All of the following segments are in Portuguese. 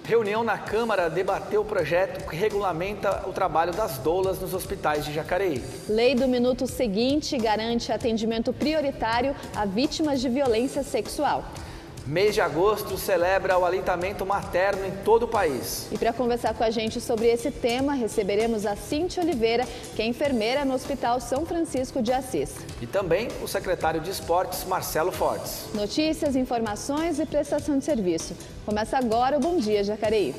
Reunião na Câmara debateu o projeto que regulamenta o trabalho das doulas nos hospitais de Jacareí. Lei do minuto seguinte garante atendimento prioritário a vítimas de violência sexual. Mês de agosto celebra o aleitamento materno em todo o país. E para conversar com a gente sobre esse tema, receberemos a Cíntia Oliveira, que é enfermeira no Hospital São Francisco de Assis. E também o secretário de Esportes, Marcelo Fortes. Notícias, informações e prestação de serviço. Começa agora o Bom Dia Jacareí.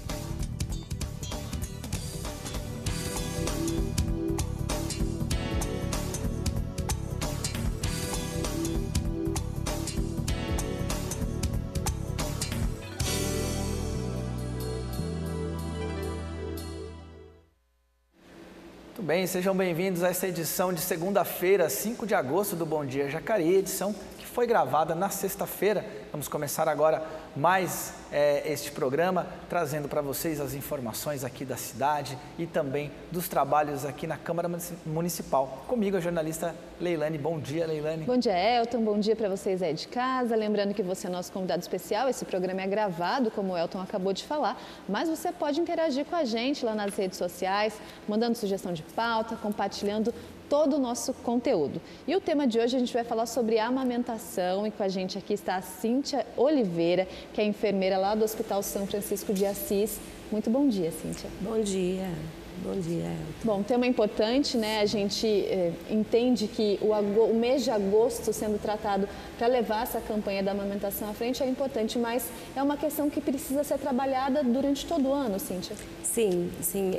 Muito bem, sejam bem-vindos a essa edição de segunda-feira, 5 de agosto do Bom Dia Jacareí, edição que foi gravada na sexta-feira. Vamos começar agora mais este programa, trazendo para vocês as informações aqui da cidade e também dos trabalhos aqui na Câmara Municipal. Comigo, a jornalista Leilane. Bom dia, Leilane. Bom dia, Elton. Bom dia para vocês aí de casa. Lembrando que você é nosso convidado especial. Esse programa é gravado, como o Elton acabou de falar, mas você pode interagir com a gente lá nas redes sociais, mandando sugestão de pauta, compartilhando todo o nosso conteúdo. E o tema de hoje a gente vai falar sobre amamentação e com a gente aqui está a Cíntia Oliveira, que é enfermeira lá do Hospital São Francisco de Assis. Muito bom dia, Cíntia. Bom dia. Bom dia, Elton. Bom, tema importante, né? A gente entende que o mês de agosto sendo tratado para levar essa campanha da amamentação à frente é importante, mas é uma questão que precisa ser trabalhada durante todo o ano, Cíntia. Sim.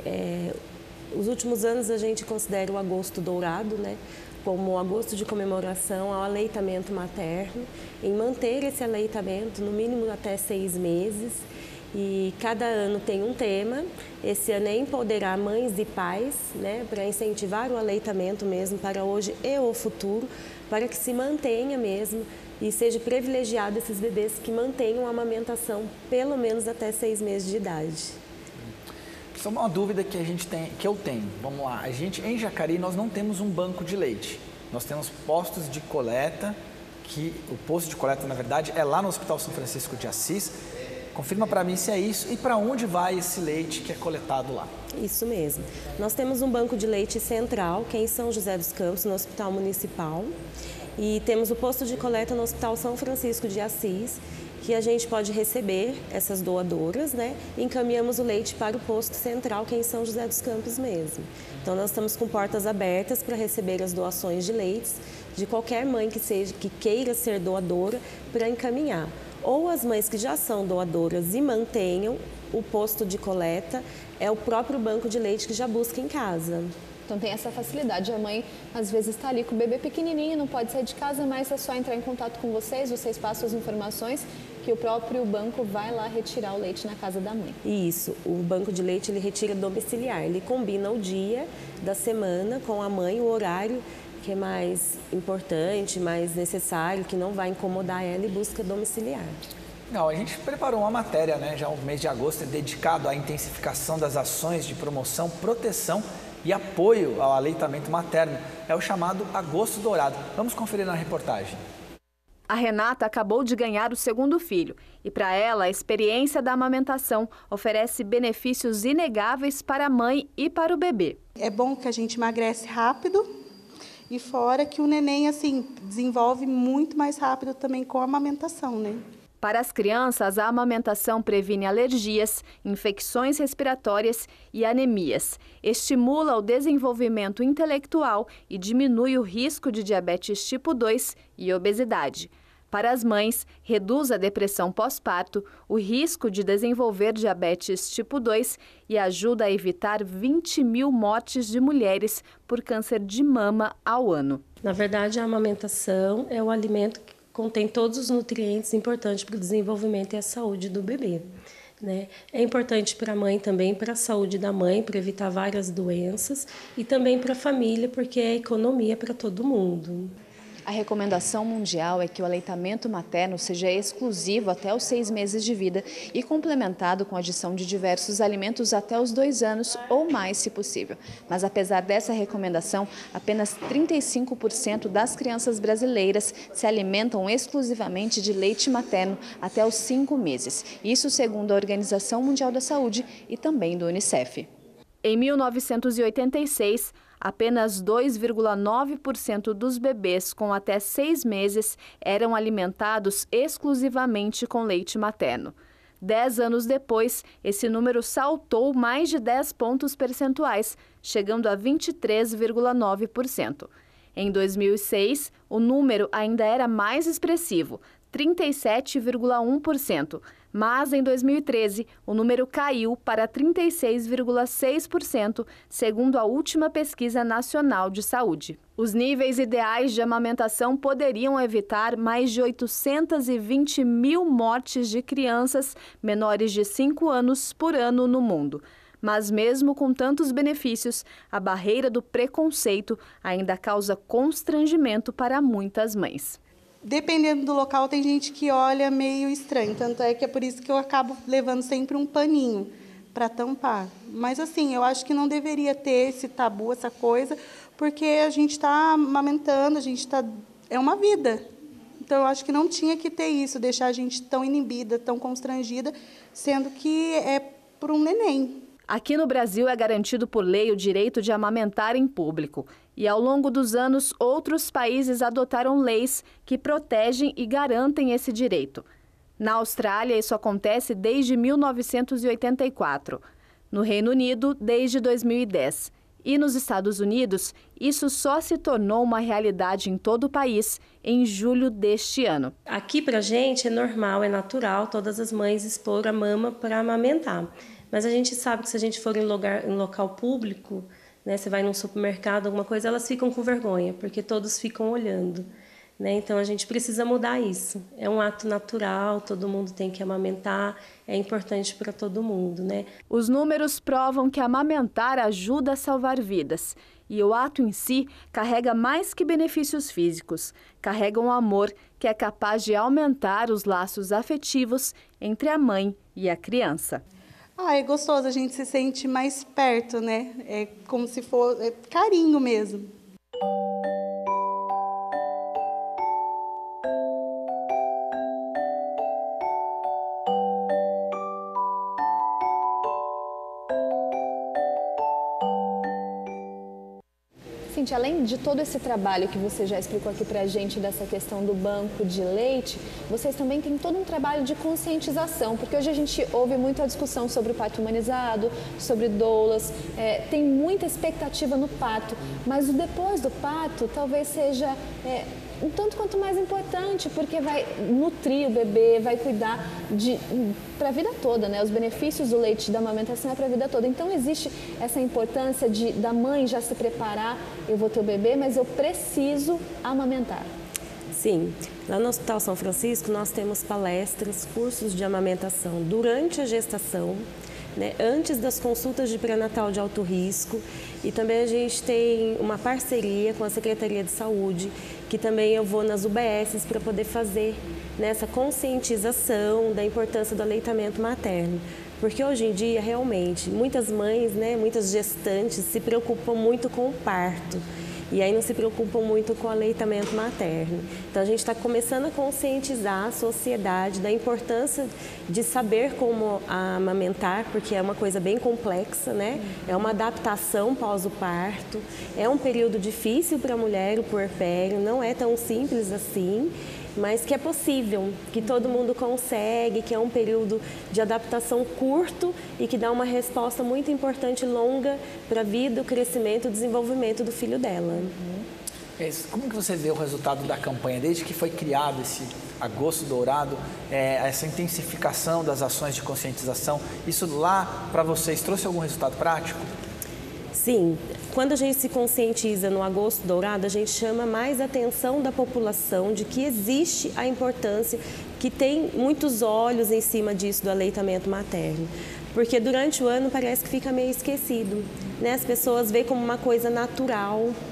Os últimos anos a gente considera o agosto dourado, né, como um agosto de comemoração ao aleitamento materno, em manter esse aleitamento no mínimo até 6 meses. E cada ano tem um tema. Esse ano é empoderar mães e pais, né, para incentivar o aleitamento mesmo para hoje e o futuro, para que se mantenha mesmo e seja privilegiado esses bebês que mantenham a amamentação pelo menos até 6 meses de idade. Só uma dúvida que eu tenho. Vamos lá. A gente em Jacareí nós não temos um banco de leite. Nós temos postos de coleta, que o posto de coleta na verdade é lá no Hospital São Francisco de Assis. Confirma para mim se é isso e para onde vai esse leite que é coletado lá. Isso mesmo. Nós temos um banco de leite central, que é em São José dos Campos, no Hospital Municipal. E temos o posto de coleta no Hospital São Francisco de Assis, que a gente pode receber essas doadoras, né? E encaminhamos o leite para o posto central, que é em São José dos Campos mesmo. Então, nós estamos com portas abertas para receber as doações de leites de qualquer mãe que queira ser doadora para encaminhar. Ou as mães que já são doadoras e mantenham o posto de coleta, é o próprio banco de leite que já busca em casa. Então tem essa facilidade, a mãe às vezes está ali com o bebê pequenininho, não pode sair de casa, mas é só entrar em contato com vocês passam as informações que o próprio banco vai lá retirar o leite na casa da mãe. Isso, o banco de leite ele retira domiciliar, ele combina o dia da semana com a mãe, o horário que é mais importante, mais necessário, que não vai incomodar ela e busca domiciliar. Não, a gente preparou uma matéria, né? Já o mês de agosto é dedicado à intensificação das ações de promoção, proteção e apoio ao aleitamento materno. É o chamado Agosto Dourado. Vamos conferir na reportagem. A Renata acabou de ganhar o segundo filho e, para ela, a experiência da amamentação oferece benefícios inegáveis para a mãe e para o bebê. É bom que a gente emagrece rápido e fora que o neném desenvolve muito mais rápido também com a amamentação, né? Para as crianças, a amamentação previne alergias, infecções respiratórias e anemias, estimula o desenvolvimento intelectual e diminui o risco de diabetes tipo 2 e obesidade. Para as mães, reduz a depressão pós-parto, o risco de desenvolver diabetes tipo 2 e ajuda a evitar 20 mil mortes de mulheres por câncer de mama ao ano. Na verdade, a amamentação é o alimento que contém todos os nutrientes importantes para o desenvolvimento e a saúde do bebê, né? É importante para a mãe também, para a saúde da mãe, para evitar várias doenças e também para a família, porque é economia para todo mundo. A recomendação mundial é que o aleitamento materno seja exclusivo até os 6 meses de vida e complementado com a adição de diversos alimentos até os 2 anos ou mais, se possível. Mas apesar dessa recomendação, apenas 35% das crianças brasileiras se alimentam exclusivamente de leite materno até os 5 meses. Isso segundo a Organização Mundial da Saúde e também do UNICEF. Em 1986, apenas 2,9% dos bebês com até 6 meses eram alimentados exclusivamente com leite materno. 10 anos depois, esse número saltou mais de 10 pontos percentuais, chegando a 23,9%. Em 2006, o número ainda era mais expressivo, 37,1%, mas em 2013 o número caiu para 36,6%, segundo a última pesquisa nacional de saúde. Os níveis ideais de amamentação poderiam evitar mais de 820 mil mortes de crianças menores de 5 anos por ano no mundo. Mas mesmo com tantos benefícios, a barreira do preconceito ainda causa constrangimento para muitas mães. Dependendo do local, tem gente que olha meio estranho, tanto é que é por isso que eu acabo levando sempre um paninho para tampar. Mas, assim, eu acho que não deveria ter esse tabu, essa coisa, porque a gente está amamentando, é uma vida. Então, eu acho que não tinha que ter isso, deixar a gente tão inibida, tão constrangida, sendo que é por um neném. Aqui no Brasil é garantido por lei o direito de amamentar em público. E ao longo dos anos, outros países adotaram leis que protegem e garantem esse direito. Na Austrália, isso acontece desde 1984. No Reino Unido, desde 2010. E nos Estados Unidos, isso só se tornou uma realidade em todo o país em julho deste ano. Aqui pra gente é normal, é natural todas as mães expor a mama para amamentar. Mas a gente sabe que se a gente for em local público, né, você vai num supermercado, alguma coisa, elas ficam com vergonha, porque todos ficam olhando. Né? Então, a gente precisa mudar isso. É um ato natural, todo mundo tem que amamentar, é importante para todo mundo. Né? Os números provam que amamentar ajuda a salvar vidas. E o ato em si carrega mais que benefícios físicos. Carrega um amor que é capaz de aumentar os laços afetivos entre a mãe e a criança. É gostoso, a gente se sente mais perto, né? É como se fosse carinho mesmo. Cintia, além de todo esse trabalho que você já explicou aqui pra gente dessa questão do banco de leite, vocês também têm todo um trabalho de conscientização, porque hoje a gente ouve muita discussão sobre o parto humanizado, sobre doulas, tem muita expectativa no parto, mas o depois do parto talvez seja um tanto quanto mais importante, porque vai nutrir o bebê, vai cuidar para a vida toda, né? Os benefícios do leite da amamentação é para a vida toda. Então, existe essa importância da mãe já se preparar, eu vou ter o bebê, mas eu preciso amamentar. Sim, lá no Hospital São Francisco nós temos palestras, cursos de amamentação durante a gestação, né, antes das consultas de pré-natal de alto risco, e também a gente tem uma parceria com a Secretaria de Saúde, que também eu vou nas UBSs para poder fazer essa conscientização da importância do aleitamento materno. Porque hoje em dia, realmente, muitas mães, muitas gestantes se preocupam muito com o parto. E aí não se preocupam muito com o aleitamento materno. Então a gente está começando a conscientizar a sociedade da importância de saber como amamentar, porque é uma coisa bem complexa, né? É uma adaptação pós o parto, é um período difícil para a mulher, o puerpério, não é tão simples assim, mas que é possível, que todo mundo consegue, que é um período de adaptação curto e que dá uma resposta muito importante e longa para a vida, o crescimento e o desenvolvimento do filho dela. Como que você vê o resultado da campanha, desde que foi criado esse Agosto Dourado, essa intensificação das ações de conscientização, isso lá para vocês trouxe algum resultado prático? Sim, quando a gente se conscientiza no Agosto Dourado, a gente chama mais a atenção da população de que existe a importância, que tem muitos olhos em cima disso do aleitamento materno. Porque durante o ano parece que fica meio esquecido, né? As pessoas veem como uma coisa natural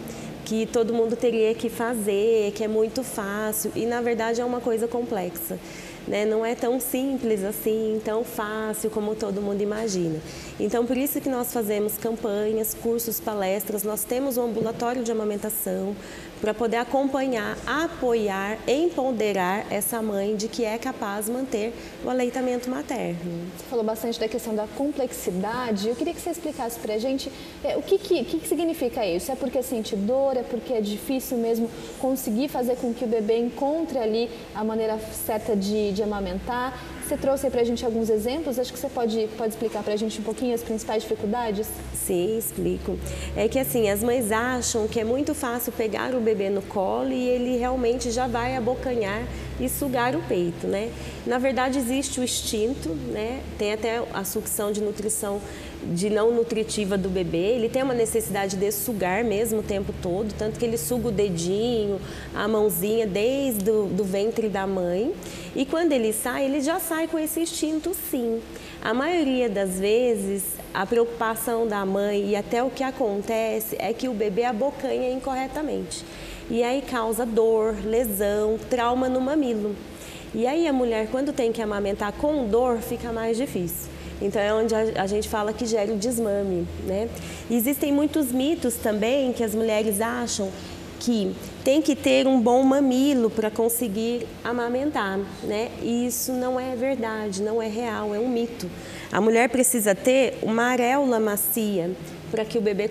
que todo mundo teria que fazer, que é muito fácil, e na verdade é uma coisa complexa. Né? Não é tão simples assim, tão fácil como todo mundo imagina. Então, por isso que nós fazemos campanhas, cursos, palestras, nós temos um ambulatório de amamentação para poder acompanhar, apoiar, empoderar essa mãe de que é capaz de manter o aleitamento materno. Você falou bastante da questão da complexidade. Eu queria que você explicasse para a gente o que significa isso. É porque sente dor, é porque é difícil mesmo conseguir fazer com que o bebê encontre ali a maneira certa de amamentar. Você trouxe aí para a gente alguns exemplos, acho que você pode explicar para a gente um pouquinho as principais dificuldades? Sim, explico. É que assim, as mães acham que é muito fácil pegar o bebê no colo e ele realmente já vai abocanhar e sugar o peito, né? Na verdade existe o instinto, né? Tem até a sucção de nutrição de não nutritiva do bebê, ele tem uma necessidade de sugar mesmo o tempo todo, tanto que ele suga o dedinho, a mãozinha desde o ventre da mãe, e quando ele já sai com esse instinto sim. A maioria das vezes, a preocupação da mãe e até o que acontece é que o bebê abocanha incorretamente, e aí causa dor, lesão, trauma no mamilo. E aí a mulher, quando tem que amamentar com dor, fica mais difícil. Então é onde a gente fala que gera o desmame, né? E existem muitos mitos também que as mulheres acham que tem que ter um bom mamilo para conseguir amamentar, né? E isso não é verdade, não é real, é um mito. A mulher precisa ter uma areola macia para que o bebê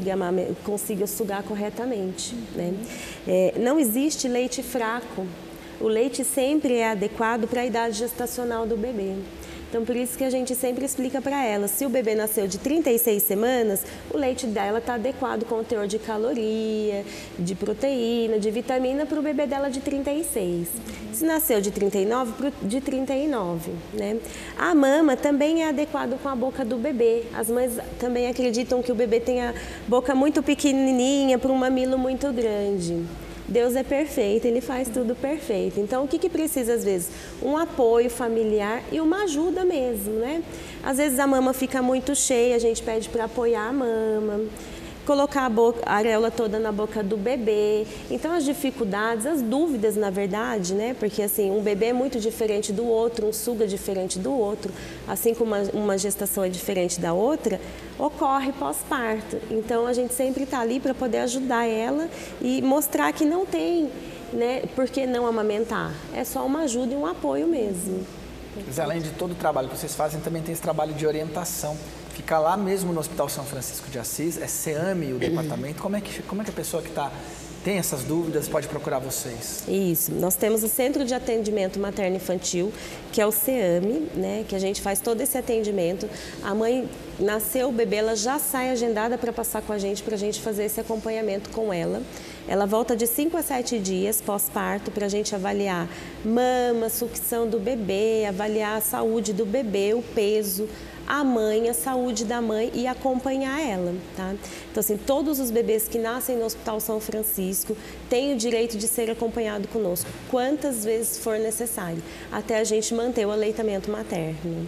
consiga sugar corretamente, né? Não existe leite fraco. O leite sempre é adequado para a idade gestacional do bebê. Então, por isso que a gente sempre explica para ela, se o bebê nasceu de 36 semanas, o leite dela está adequado com o teor de caloria, de proteína, de vitamina para o bebê dela de 36. Se nasceu de 39, de 39, né? A mama também é adequado com a boca do bebê. As mães também acreditam que o bebê tem a boca muito pequenininha para um mamilo muito grande. Deus é perfeito, Ele faz tudo perfeito. Então, o que precisa às vezes? Um apoio familiar e uma ajuda mesmo, né? Às vezes a mama fica muito cheia, a gente pede para apoiar a mama, colocar a areola toda na boca do bebê. Então, as dificuldades, as dúvidas, na verdade, né? Porque assim, um bebê é muito diferente do outro, um suga diferente do outro, assim como uma gestação é diferente da outra, ocorre pós-parto. Então, a gente sempre está ali para poder ajudar ela e mostrar que não tem, né, por que não amamentar. É só uma ajuda e um apoio mesmo. Mas além de todo o trabalho que vocês fazem, também tem esse trabalho de orientação. Fica lá mesmo no Hospital São Francisco de Assis, é CEAME o departamento. Como é que a pessoa que tem essas dúvidas pode procurar vocês? Isso, nós temos o Centro de Atendimento Materno-Infantil, que é o CEAME, né, que a gente faz todo esse atendimento. A mãe nasceu o bebê, ela já sai agendada para passar com a gente, para a gente fazer esse acompanhamento com ela. Ela volta de 5 a 7 dias pós-parto para a gente avaliar mama, sucção do bebê, avaliar a saúde do bebê, o peso, a mãe, a saúde da mãe e acompanhar ela, tá? Então, assim, todos os bebês que nascem no Hospital São Francisco têm o direito de ser acompanhado conosco, quantas vezes for necessário, até a gente manter o aleitamento materno.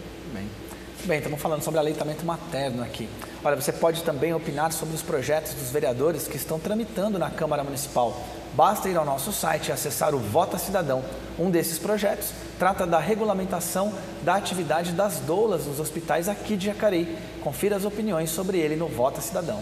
Bem, estamos falando sobre aleitamento materno aqui. Olha, você pode também opinar sobre os projetos dos vereadores que estão tramitando na Câmara Municipal. Basta ir ao nosso site e acessar o Vota Cidadão. Um desses projetos trata da regulamentação da atividade das doulas nos hospitais aqui de Jacareí. Confira as opiniões sobre ele no Vota Cidadão.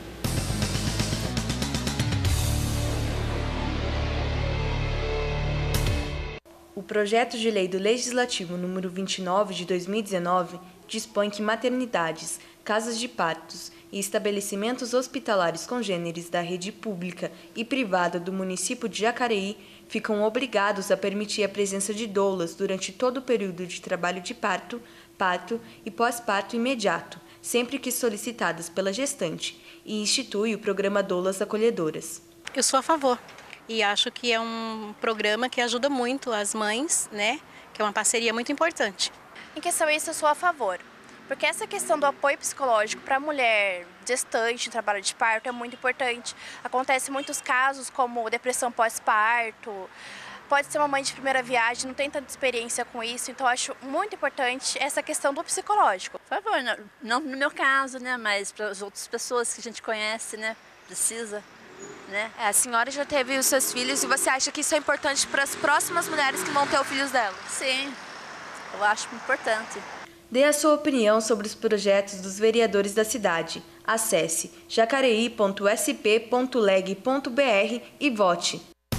O projeto de lei do Legislativo número 29 de 2019 dispõe que maternidades, casas de partos e estabelecimentos hospitalares congêneres da rede pública e privada do município de Jacareí ficam obrigados a permitir a presença de doulas durante todo o período de trabalho de parto, parto e pós-parto imediato, sempre que solicitadas pela gestante, e institui o programa Doulas Acolhedoras. Eu sou a favor e acho que é um programa que ajuda muito as mães, né? Que é uma parceria muito importante. Em questão a isso, eu sou a favor, porque essa questão do apoio psicológico para a mulher gestante em trabalho de parto é muito importante. Acontece muitos casos como depressão pós-parto, pode ser uma mãe de primeira viagem, não tem tanta experiência com isso, então eu acho muito importante essa questão do psicológico. Por favor, não no meu caso, né, mas para as outras pessoas que a gente conhece, né, precisa, né? A senhora já teve os seus filhos e você acha que isso é importante para as próximas mulheres que vão ter os filhos dela? Sim, eu acho importante. Dê a sua opinião sobre os projetos dos vereadores da cidade. Acesse jacareí.sp.leg.br e vote.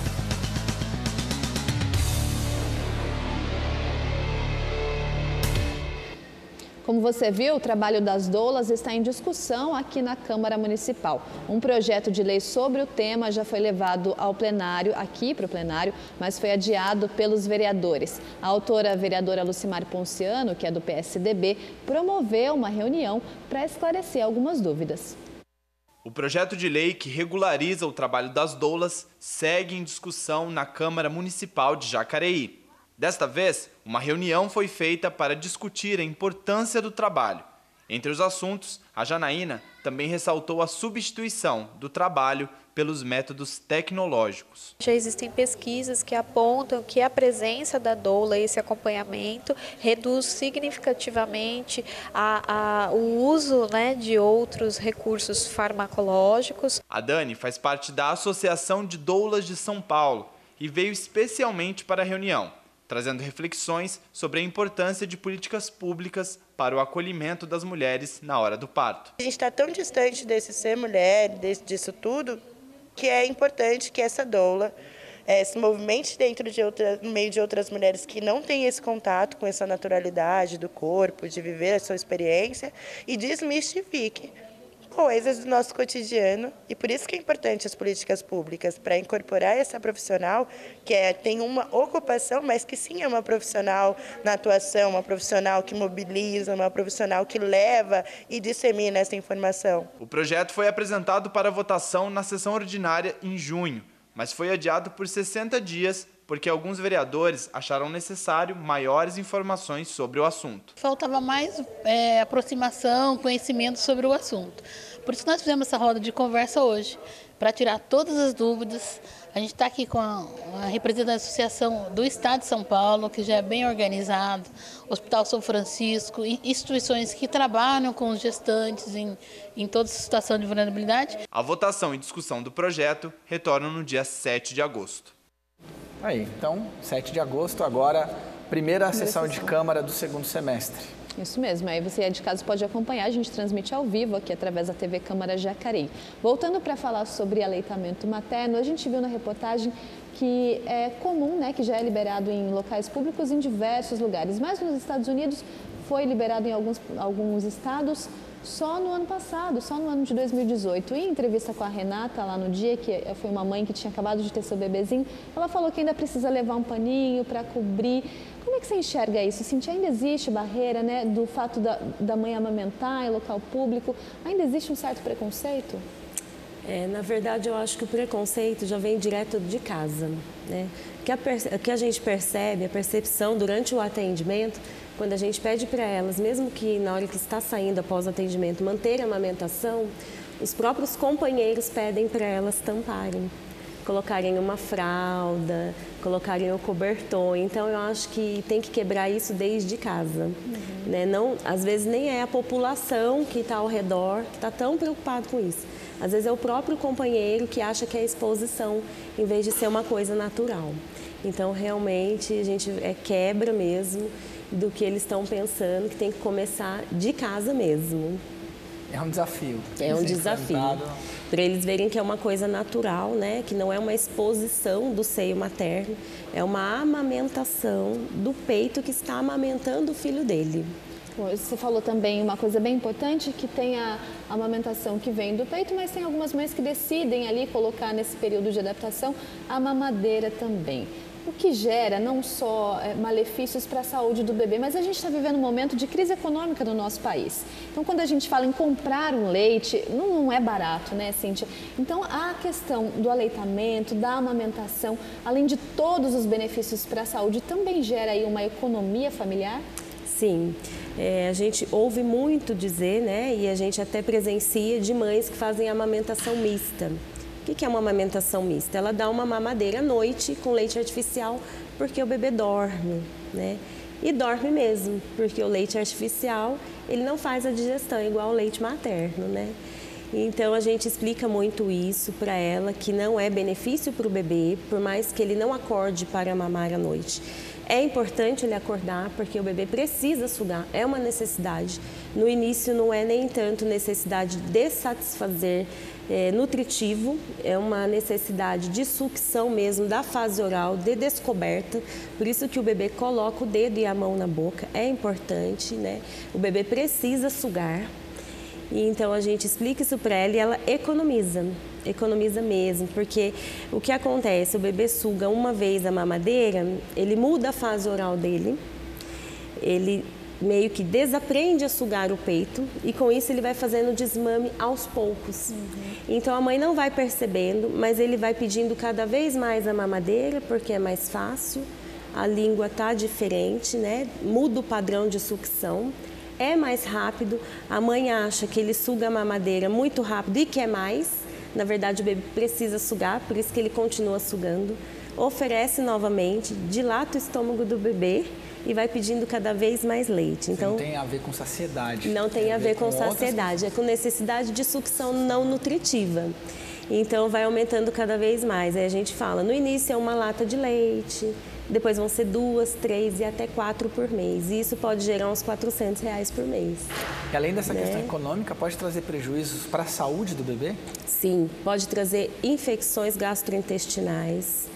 Como você viu, o trabalho das doulas está em discussão aqui na Câmara Municipal. Um projeto de lei sobre o tema já foi levado ao plenário, aqui para o plenário, mas foi adiado pelos vereadores. A autora, a vereadora Lucimar Ponciano, que é do PSDB, promoveu uma reunião para esclarecer algumas dúvidas. O projeto de lei que regulariza o trabalho das doulas segue em discussão na Câmara Municipal de Jacareí. Desta vez, uma reunião foi feita para discutir a importância do trabalho. Entre os assuntos, a Janaína também ressaltou a substituição do trabalho pelos métodos tecnológicos. Já existem pesquisas que apontam que a presença da doula, esse acompanhamento, reduz significativamente o uso, de outros recursos farmacológicos. A Dani faz parte da Associação de Doulas de São Paulo e veio especialmente para a reunião, trazendo reflexões sobre a importância de políticas públicas para o acolhimento das mulheres na hora do parto. A gente está tão distante desse ser mulher, disso tudo, que é importante que essa doula se movimente no meio de outras mulheres que não têm esse contato com essa naturalidade do corpo, de viver a sua experiência e desmistifique coisas do nosso cotidiano, e por isso que é importante as políticas públicas, para incorporar essa profissional que tem uma ocupação, mas que sim é uma profissional na atuação, uma profissional que mobiliza, uma profissional que leva e dissemina essa informação. O projeto foi apresentado para votação na sessão ordinária em junho, mas foi adiado por 60 dias porque alguns vereadores acharam necessário maiores informações sobre o assunto. Faltava mais aproximação, conhecimento sobre o assunto. Por isso nós fizemos essa roda de conversa hoje, para tirar todas as dúvidas. A gente está aqui com a representante da Associação do Estado de São Paulo, que já é bem organizado, Hospital São Francisco, instituições que trabalham com os gestantes em toda situação de vulnerabilidade. A votação e discussão do projeto retornam no dia 7 de agosto. Aí, então, 7 de agosto, agora, primeira sessão de Câmara do segundo semestre. Isso mesmo, aí você de casa pode acompanhar, a gente transmite ao vivo aqui através da TV Câmara Jacareí. Voltando para falar sobre aleitamento materno, a gente viu na reportagem que é comum, que já é liberado em locais públicos em diversos lugares, mas nos Estados Unidos foi liberado em alguns estados só no ano passado, só no ano de 2018. Em entrevista com a Renata, lá no dia, que foi uma mãe que tinha acabado de ter seu bebezinho, ela falou que ainda precisa levar um paninho para cobrir. Como é que você enxerga isso? Cintia, ainda existe barreira, do fato da mãe amamentar em local público? Ainda existe um certo preconceito? Na verdade, eu acho que o preconceito já vem direto de casa, O que a gente percebe, a percepção durante o atendimento, quando a gente pede para elas, mesmo que na hora que está saindo após o atendimento, manter a amamentação, os próprios companheiros pedem para elas tamparem, colocarem uma fralda, colocarem o cobertor. Então, eu acho que tem que quebrar isso desde casa. Não, às vezes nem é a população que está ao redor que está tão preocupado com isso. Às vezes é o próprio companheiro que acha que é exposição, em vez de ser uma coisa natural. Então, realmente, a gente quebra mesmo do que eles estão pensando, que tem que começar de casa mesmo. É um desafio. É um desafio. Para eles verem que é uma coisa natural, que não é uma exposição do seio materno, é uma amamentação do peito que está amamentando o filho dele. Você falou também uma coisa bem importante, que tem a amamentação que vem do peito, mas tem algumas mães que decidem ali colocar nesse período de adaptação a mamadeira também. O que gera não só malefícios para a saúde do bebê, mas a gente está vivendo um momento de crise econômica no nosso país. Então, quando a gente fala em comprar um leite, não é barato, Cíntia? Então, a questão do aleitamento, da amamentação, além de todos os benefícios para a saúde, também gera aí uma economia familiar? Sim. A gente ouve muito dizer, e a gente até presencia de mães que fazem amamentação mista. O que é uma amamentação mista? Ela dá uma mamadeira à noite com leite artificial porque o bebê dorme, E dorme mesmo, porque o leite artificial, ele não faz a digestão igual ao leite materno, Então a gente explica muito isso para ela, que não é benefício para o bebê, por mais que ele não acorde para mamar à noite. É importante ele acordar, porque o bebê precisa sugar, é uma necessidade. No início não é nem tanto necessidade de satisfazer nutritivo, é uma necessidade de sucção mesmo da fase oral, de descoberta. Por isso que o bebê coloca o dedo e a mão na boca, é importante, né? O bebê precisa sugar. E então a gente explica isso para ela e ela economiza mesmo, porque o que acontece, o bebê suga uma vez a mamadeira, ele muda a fase oral dele, ele meio que desaprende a sugar o peito e com isso ele vai fazendo desmame aos poucos. Então a mãe não vai percebendo, mas ele vai pedindo cada vez mais a mamadeira, porque é mais fácil, a língua está diferente, né? Muda o padrão de sucção. É mais rápido, a mãe acha que ele suga a mamadeira muito rápido e quer mais. Na verdade, o bebê precisa sugar, por isso que ele continua sugando. Oferece novamente, dilata o estômago do bebê e vai pedindo cada vez mais leite. Então, não tem a ver com saciedade. Não tem a ver com saciedade, é com necessidade de sucção não nutritiva. Então, vai aumentando cada vez mais. Aí a gente fala, no início é uma lata de leite, depois vão ser 2, 3 e até 4 por mês. E isso pode gerar uns R$400 por mês. E além dessa questão econômica, pode trazer prejuízos para a saúde do bebê? Sim, pode trazer infecções gastrointestinais,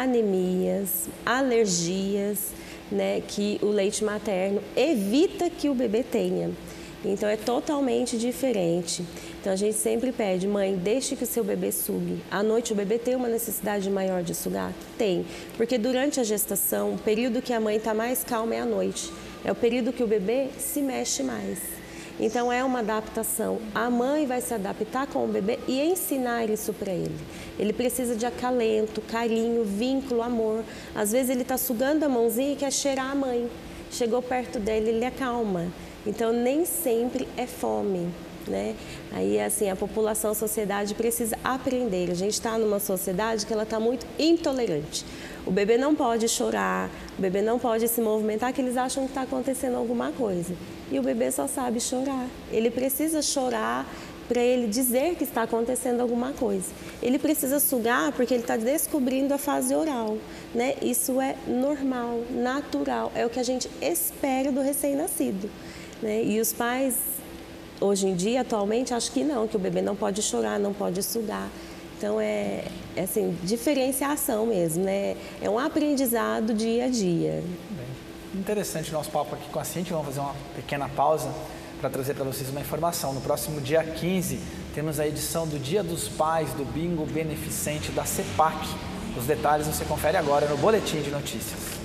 anemias, alergias, né, que o leite materno evita que o bebê tenha. Então é totalmente diferente. Então a gente sempre pede, mãe, deixe que o seu bebê sugue. À noite o bebê tem uma necessidade maior de sugar? Tem, porque durante a gestação, o período que a mãe está mais calma é à noite. É o período que o bebê se mexe mais. Então é uma adaptação. A mãe vai se adaptar com o bebê e ensinar isso para ele. Ele precisa de acalento, carinho, vínculo, amor. Às vezes ele está sugando a mãozinha e quer cheirar a mãe. Chegou perto dele, ele acalma. Então nem sempre é fome, né? Aí assim, a população, a sociedade precisa aprender. A gente está numa sociedade que ela está muito intolerante. O bebê não pode chorar, o bebê não pode se movimentar, que eles acham que está acontecendo alguma coisa. E o bebê só sabe chorar. Ele precisa chorar para ele dizer que está acontecendo alguma coisa. Ele precisa sugar porque ele está descobrindo a fase oral, né? Isso é normal, natural, é o que a gente espera do recém-nascido, né? E os pais, hoje em dia, atualmente, acham que não, que o bebê não pode chorar, não pode sugar. Então, é assim, diferenciação mesmo, né? É um aprendizado dia a dia. Bem, interessante o nosso papo aqui com a Cíntia. Vamos fazer uma pequena pausa para trazer para vocês uma informação. No próximo dia 15, temos a edição do Dia dos Pais do Bingo Beneficente da CEPAC. Os detalhes você confere agora no Boletim de Notícias.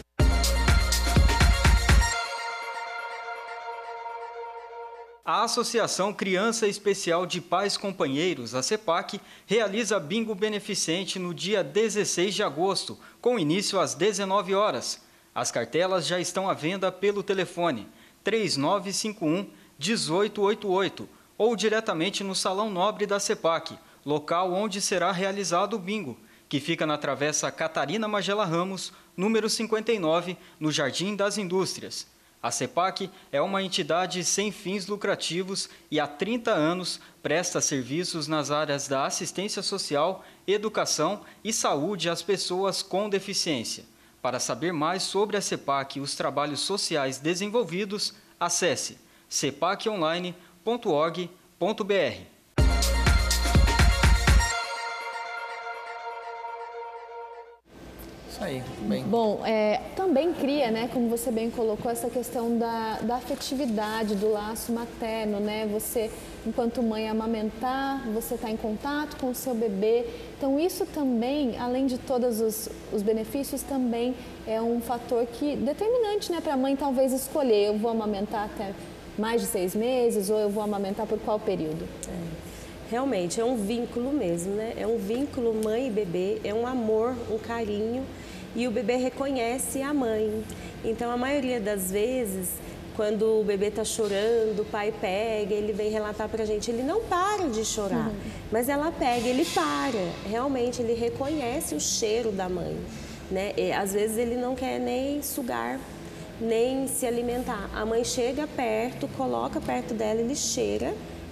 A Associação Criança Especial de Pais Companheiros, a CEPAC, realiza bingo beneficente no dia 16 de agosto, com início às 19 horas. As cartelas já estão à venda pelo telefone 3951-1888 ou diretamente no Salão Nobre da CEPAC, local onde será realizado o bingo, que fica na Travessa Catarina Magela Ramos, número 59, no Jardim das Indústrias. A CEPAC é uma entidade sem fins lucrativos e há 30 anos presta serviços nas áreas da assistência social, educação e saúde às pessoas com deficiência. Para saber mais sobre a CEPAC e os trabalhos sociais desenvolvidos, acesse cepaconline.org.br. Isso aí, bem. Bom, também cria, né, como você bem colocou, essa questão da afetividade, do laço materno, né? Você, enquanto mãe, amamentar, você está em contato com o seu bebê. Então, isso também, além de todos os benefícios, também é um fator determinante, né, para a mãe talvez escolher, eu vou amamentar até mais de 6 meses ou eu vou amamentar por qual período? Realmente, é um vínculo mesmo, né? É um vínculo mãe e bebê, é um amor, um carinho, e o bebê reconhece a mãe. Então, a maioria das vezes, quando o bebê está chorando, o pai pega, ele vem relatar para a gente, ele não para de chorar, mas ela pega, ele para. Realmente, ele reconhece o cheiro da mãe, né? E, às vezes, ele não quer nem sugar, nem se alimentar. A mãe chega perto, coloca perto dela, ele cheira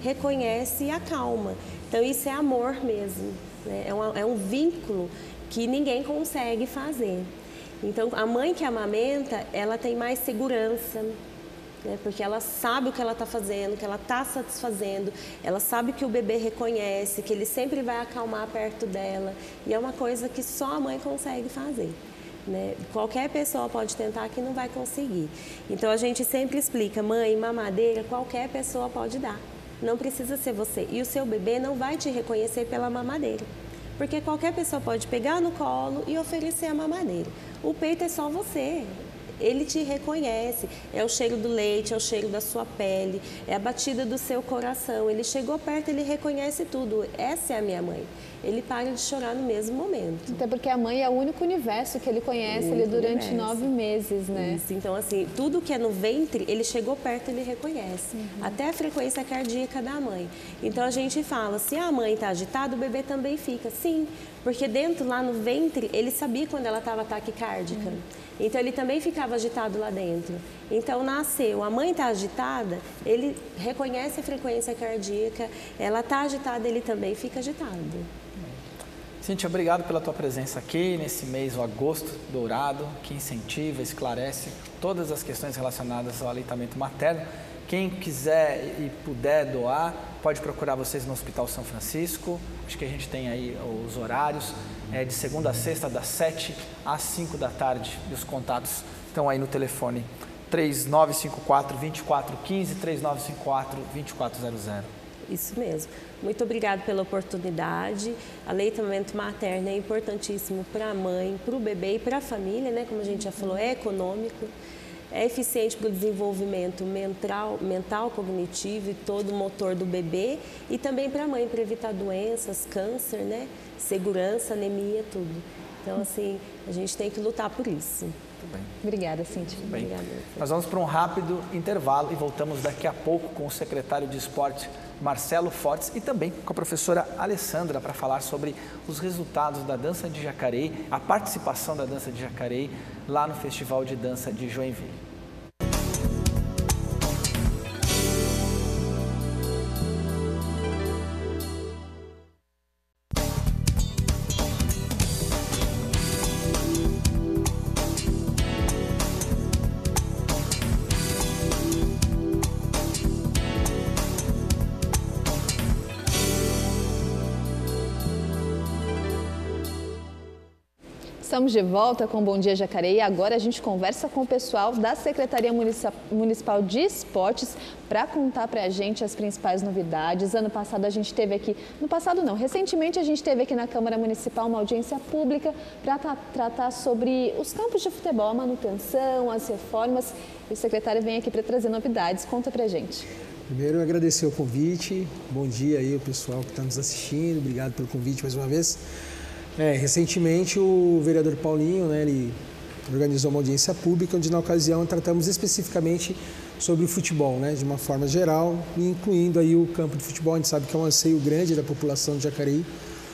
reconhece e acalma. Então isso é amor mesmo, né? É um vínculo que ninguém consegue fazer. Então a mãe que amamenta, ela tem mais segurança, né? Porque ela sabe o que ela está fazendo, que ela está satisfazendo, ela sabe que o bebê reconhece, que ele sempre vai acalmar perto dela, e é uma coisa que só a mãe consegue fazer, né? Qualquer pessoa pode tentar que não vai conseguir. Então a gente sempre explica, mãe, mamadeira qualquer pessoa pode dar, não precisa ser você, e o seu bebê não vai te reconhecer pela mamadeira, porque qualquer pessoa pode pegar no colo e oferecer a mamadeira. O peito é só você. Ele te reconhece, é o cheiro do leite, é o cheiro da sua pele, é a batida do seu coração. Ele chegou perto, ele reconhece tudo. Essa é a minha mãe. Ele para de chorar no mesmo momento. Até porque a mãe é o único universo que ele conhece ali durante 9 meses, né? Isso. Então, assim, tudo que é no ventre, ele chegou perto, ele reconhece. Até a frequência cardíaca da mãe. Então, a gente fala, se a mãe está agitada, o bebê também fica. Sim, porque dentro, lá no ventre, ele sabia quando ela estava taquicárdica. Então, ele também ficava agitado lá dentro. Então, nasceu, a mãe está agitada, ele reconhece a frequência cardíaca, ela está agitada, ele também fica agitado. Cíntia, obrigado pela tua presença aqui nesse mês, o Agosto Dourado, que incentiva, esclarece todas as questões relacionadas ao aleitamento materno. Quem quiser e puder doar, pode procurar vocês no Hospital São Francisco. Acho que a gente tem aí os horários, de segunda a sexta, das 7 às 5 da tarde. E os contatos estão aí no telefone 3954-2415, 3954-2400. Isso mesmo. Muito obrigada pela oportunidade. Aleitamento materno é importantíssimo para a mãe, para o bebê e para a família, né? Como a gente já falou, é econômico, é eficiente para o desenvolvimento mental, cognitivo e todo o motor do bebê, e também para a mãe, para evitar doenças, câncer, né? Segurança, anemia, tudo. Então, assim, a gente tem que lutar por isso. Muito bem. Obrigada, Cíntia. Obrigada. Nós vamos para um rápido intervalo e voltamos daqui a pouco com o secretário de Esporte, Marcelo Fortes, e também com a professora Alessandra para falar sobre os resultados da dança de Jacareí, a participação da dança de Jacareí lá no Festival de Dança de Joinville. Estamos de volta com Bom Dia Jacareí e agora a gente conversa com o pessoal da Secretaria Municipal de Esportes para contar para a gente as principais novidades. Ano passado a gente teve aqui, recentemente a gente teve aqui na Câmara Municipal uma audiência pública para tratar sobre os campos de futebol, a manutenção, as reformas. E o secretário vem aqui para trazer novidades. Conta para a gente. Primeiro, agradecer o convite. Bom dia aí ao pessoal que está nos assistindo. Obrigado pelo convite mais uma vez. Recentemente o vereador Paulinho, né, ele organizou uma audiência pública onde na ocasião tratamos especificamente sobre o futebol, né, de uma forma geral, incluindo aí o campo de futebol. A gente sabe que é um anseio grande da população de Jacareí.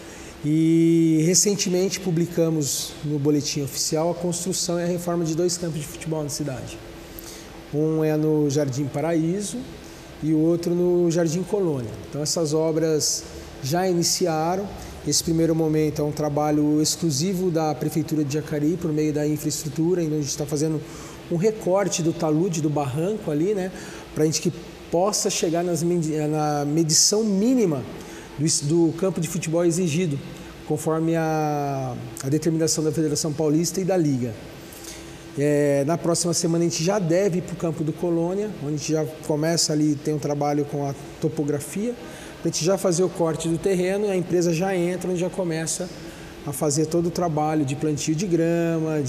E recentemente publicamos no boletim oficial a construção e a reforma de 2 campos de futebol na cidade. Um é no Jardim Paraíso e o outro no Jardim Colônia. Então essas obras já iniciaram. Esse primeiro momento é um trabalho exclusivo da Prefeitura de Jacareí, por meio da infraestrutura, onde a gente está fazendo um recorte do talude, do barranco ali, né, para a gente que possa chegar na medição mínima do campo de futebol exigido, conforme a determinação da Federação Paulista e da Liga. Na próxima semana a gente já deve ir para o campo do Colônia, onde a gente já começa ali, tem um trabalho com a topografia, a gente já fazer o corte do terreno e a empresa já entra e já começa a fazer todo o trabalho de plantio de grama,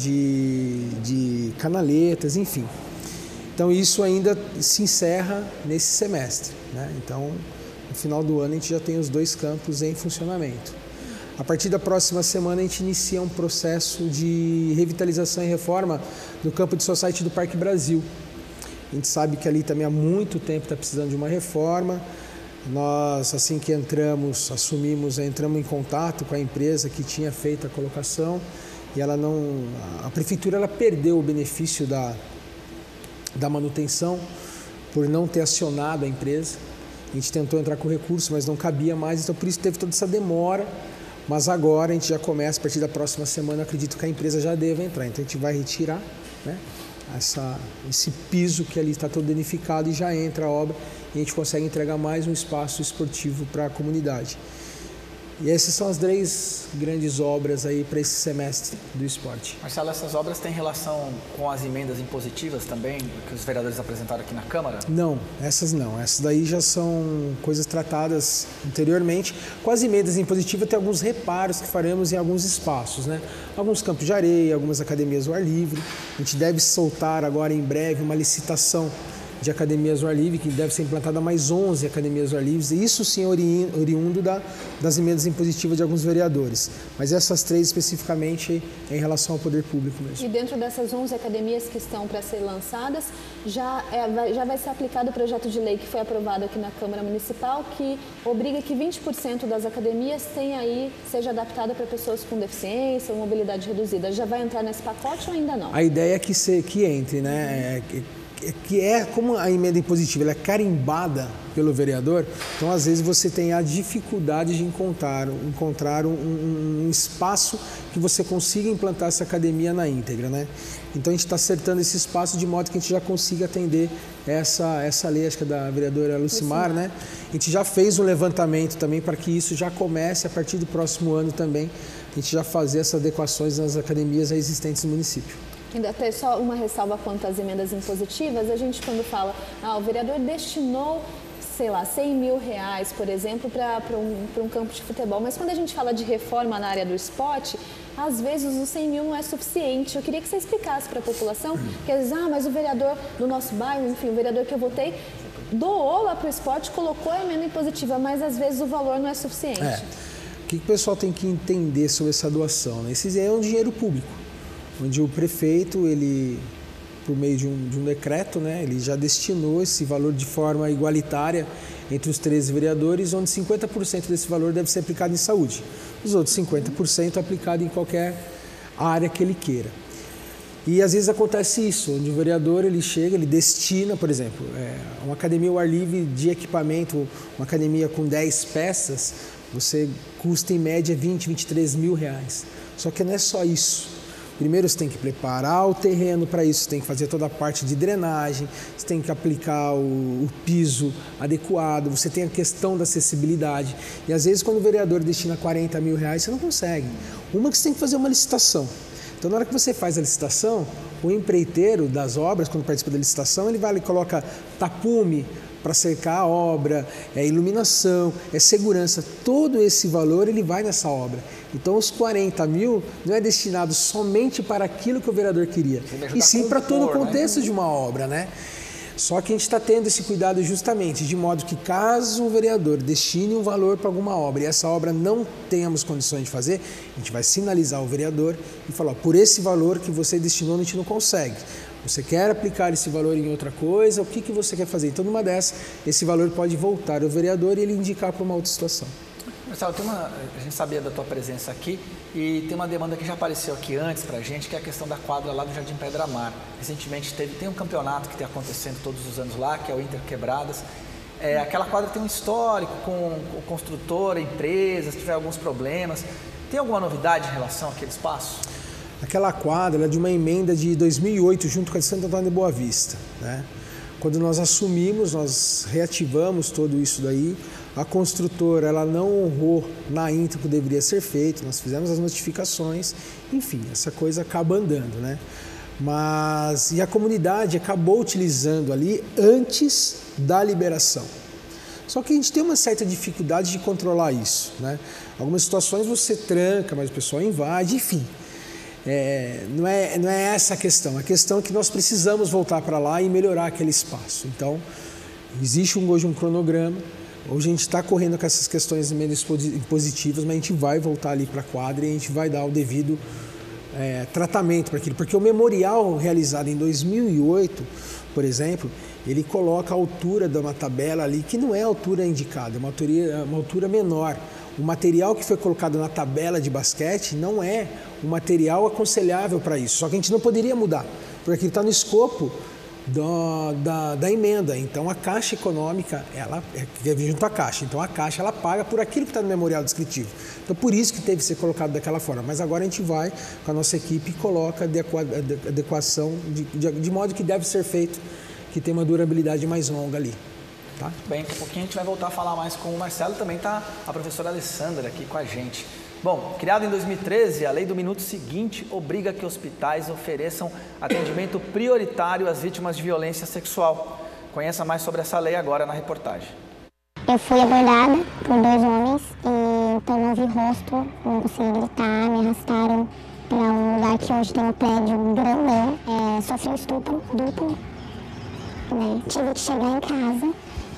de canaletas, enfim. Então isso ainda se encerra nesse semestre, né? Então no final do ano a gente já tem os 2 campos em funcionamento. A partir da próxima semana a gente inicia um processo de revitalização e reforma do campo de society do Parque Brasil. A gente sabe que ali também há muito tempo está precisando de uma reforma. Nós, assim que entramos em contato com a empresa que tinha feito a colocação e a prefeitura ela perdeu o benefício da manutenção por não ter acionado a empresa. A gente tentou entrar com recurso, mas não cabia mais, então por isso teve toda essa demora. Mas agora a gente já começa, a partir da próxima semana, acredito que a empresa já deve entrar. Então a gente vai retirar, né, esse piso que ali está todo danificado e já entra a obra e a gente consegue entregar mais um espaço esportivo para a comunidade. E essas são as 3 grandes obras aí para esse semestre do esporte. Marcelo, essas obras têm relação com as emendas impositivas também, que os vereadores apresentaram aqui na Câmara? Não. Essas daí já são coisas tratadas anteriormente. Com as emendas impositivas tem alguns reparos que faremos em alguns espaços, né? Alguns campos de areia, algumas academias ao ar livre. A gente deve soltar agora em breve uma licitação de academias ao ar livre, que deve ser implantada mais 11 academias ao ar livre, e isso sim é oriundo das emendas impositivas de alguns vereadores. Mas essas 3 especificamente em relação ao poder público mesmo. E dentro dessas 11 academias que estão para ser lançadas, já vai ser aplicado o projeto de lei que foi aprovado aqui na Câmara Municipal, que obriga que 20% das academias seja adaptada para pessoas com deficiência ou mobilidade reduzida. Já vai entrar nesse pacote ou ainda não? A ideia é que entre, né? Como a emenda impositiva ela é carimbada pelo vereador, então às vezes você tem a dificuldade de encontrar um espaço que você consiga implantar essa academia na íntegra, né? Então a gente está acertando esse espaço de modo que a gente já consiga atender essa lei, acho que é da vereadora Lucimar, né? A gente já fez um levantamento também para que isso já comece a partir do próximo ano também, a gente já fazer essas adequações nas academias existentes no município. Ainda até só uma ressalva quanto às emendas impositivas, a gente quando fala, o vereador destinou, sei lá, 100 mil reais, por exemplo, para um campo de futebol, mas quando a gente fala de reforma na área do esporte, às vezes os 100 mil não é suficiente. Eu queria que você explicasse para a população, que às vezes, mas o vereador do nosso bairro, enfim, o vereador que eu votei, doou lá para o esporte, colocou a emenda impositiva, mas às vezes o valor não é suficiente. O que o pessoal tem que entender sobre essa doação, né? Esse é um dinheiro público, onde o prefeito, ele, por meio de um decreto, né, ele já destinou esse valor de forma igualitária entre os 13 vereadores, onde 50% desse valor deve ser aplicado em saúde. Os outros 50% aplicado em qualquer área que ele queira. E às vezes acontece isso, onde o vereador ele chega, ele destina, por exemplo, uma academia ao ar livre de equipamento, uma academia com 10 peças, você custa em média 20, 23 mil reais. Só que não é só isso. Primeiro você tem que preparar o terreno para isso, você tem que fazer toda a parte de drenagem, você tem que aplicar o piso adequado, você tem a questão da acessibilidade. E às vezes quando o vereador destina 40 mil reais, você não consegue. Uma que você tem que fazer uma licitação. Então na hora que você faz a licitação, o empreiteiro das obras, quando participa da licitação, ele vai e coloca tapume para cercar a obra, iluminação, segurança. Todo esse valor ele vai nessa obra. Então os 40 mil não é destinado somente para aquilo que o vereador queria, e sim para todo o contexto de uma obra, né? Só que a gente está tendo esse cuidado justamente, de modo que caso o vereador destine um valor para alguma obra e essa obra não tenhamos condições de fazer, a gente vai sinalizar ao vereador e falar, por esse valor que você destinou a gente não consegue. Você quer aplicar esse valor em outra coisa, o que você quer fazer? Então numa dessas, esse valor pode voltar ao vereador e ele indicar para uma outra situação. Marcelo, a gente sabia da tua presença aqui e tem uma demanda que já apareceu aqui antes para a gente, que é a questão da quadra lá do Jardim Pedra Mar. Recentemente tem um campeonato que está acontecendo todos os anos lá, que é o Inter Quebradas. Aquela quadra tem um histórico com o construtor, empresas, tiver alguns problemas. Tem alguma novidade em relação àquele espaço? Aquela quadra é de uma emenda de 2008, junto com a de Santo Antônio de Boa Vista, né? Quando nós assumimos, nós reativamos tudo isso daí. A construtora ela não honrou na íntegra o que deveria ser feito, nós fizemos as notificações, enfim, essa coisa acaba andando, né? E a comunidade acabou utilizando ali antes da liberação. Só que a gente tem uma certa dificuldade de controlar isso, né? Algumas situações você tranca, mas o pessoal invade, enfim. Não é essa a questão é que nós precisamos voltar para lá e melhorar aquele espaço. Então, existe hoje um cronograma, hoje a gente está correndo com essas questões meio impositivas, mas a gente vai voltar ali para a quadra e a gente vai dar o devido tratamento para aquilo, porque o memorial realizado em 2008, por exemplo, ele coloca a altura de uma tabela ali que não é a altura indicada, é uma altura menor. O material que foi colocado na tabela de basquete não é um material aconselhável para isso, só que a gente não poderia mudar, porque aquilo está no escopo da emenda. Então, a Caixa Econômica, ela é junto à Caixa. Então, a Caixa, ela paga por aquilo que está no memorial descritivo. Então, por isso que teve que ser colocado daquela forma. Mas agora a gente vai com a nossa equipe e coloca a adequação de modo que deve ser feito, que tem uma durabilidade mais longa ali. Tá? Bem, daqui a pouquinho a gente vai voltar a falar mais com o Marcelo. Também está a professora Alessandra aqui com a gente. Bom, criada em 2013, a lei do minuto seguinte obriga que hospitais ofereçam atendimento prioritário às vítimas de violência sexual. Conheça mais sobre essa lei agora na reportagem. Eu fui abordada por 2 homens e então não vi rosto, não consegui gritar, me arrastaram para um lugar que hoje tem um prédio grandão. Sofri um estupro duplo, né? Tive que chegar em casa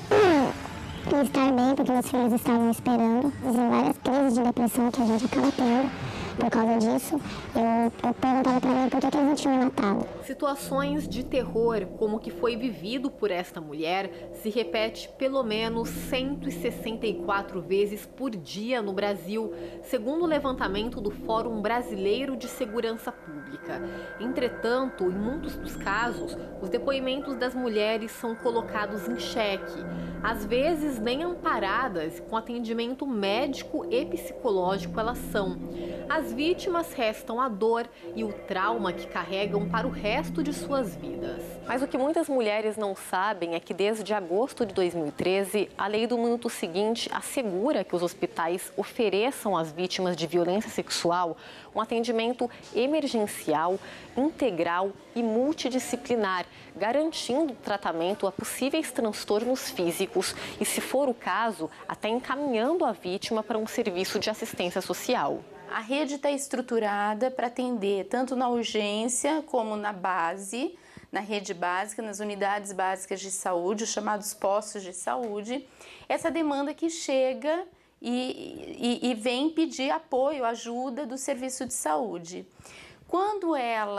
e estar bem, porque meus filhos estavam esperando. Em várias crises de depressão que a gente acaba tendo por causa disso. Eu perguntava para mim por que eles não tinham me matado. Situações de terror, como o que foi vivido por esta mulher, se repete pelo menos 164 vezes por dia no Brasil, segundo o levantamento do Fórum Brasileiro de Segurança Pública. Entretanto, em muitos dos casos, os depoimentos das mulheres são colocados em xeque, às vezes nem amparadas com atendimento médico e psicológico elas são. As vítimas restam a dor e o trauma que carregam para o resto de suas vidas. Mas o que muitas mulheres não sabem é que desde agosto de 2013, a lei do minuto seguinte assegura que os hospitais ofereçam às vítimas de violência sexual um atendimento emergencial, integral e multidisciplinar, garantindo tratamento a possíveis transtornos físicos e, se for o caso, até encaminhando a vítima para um serviço de assistência social. A rede está estruturada para atender tanto na urgência como na base, na rede básica, nas unidades básicas de saúde, os chamados postos de saúde. Essa demanda que chega e vem pedir apoio, ajuda do serviço de saúde. Quando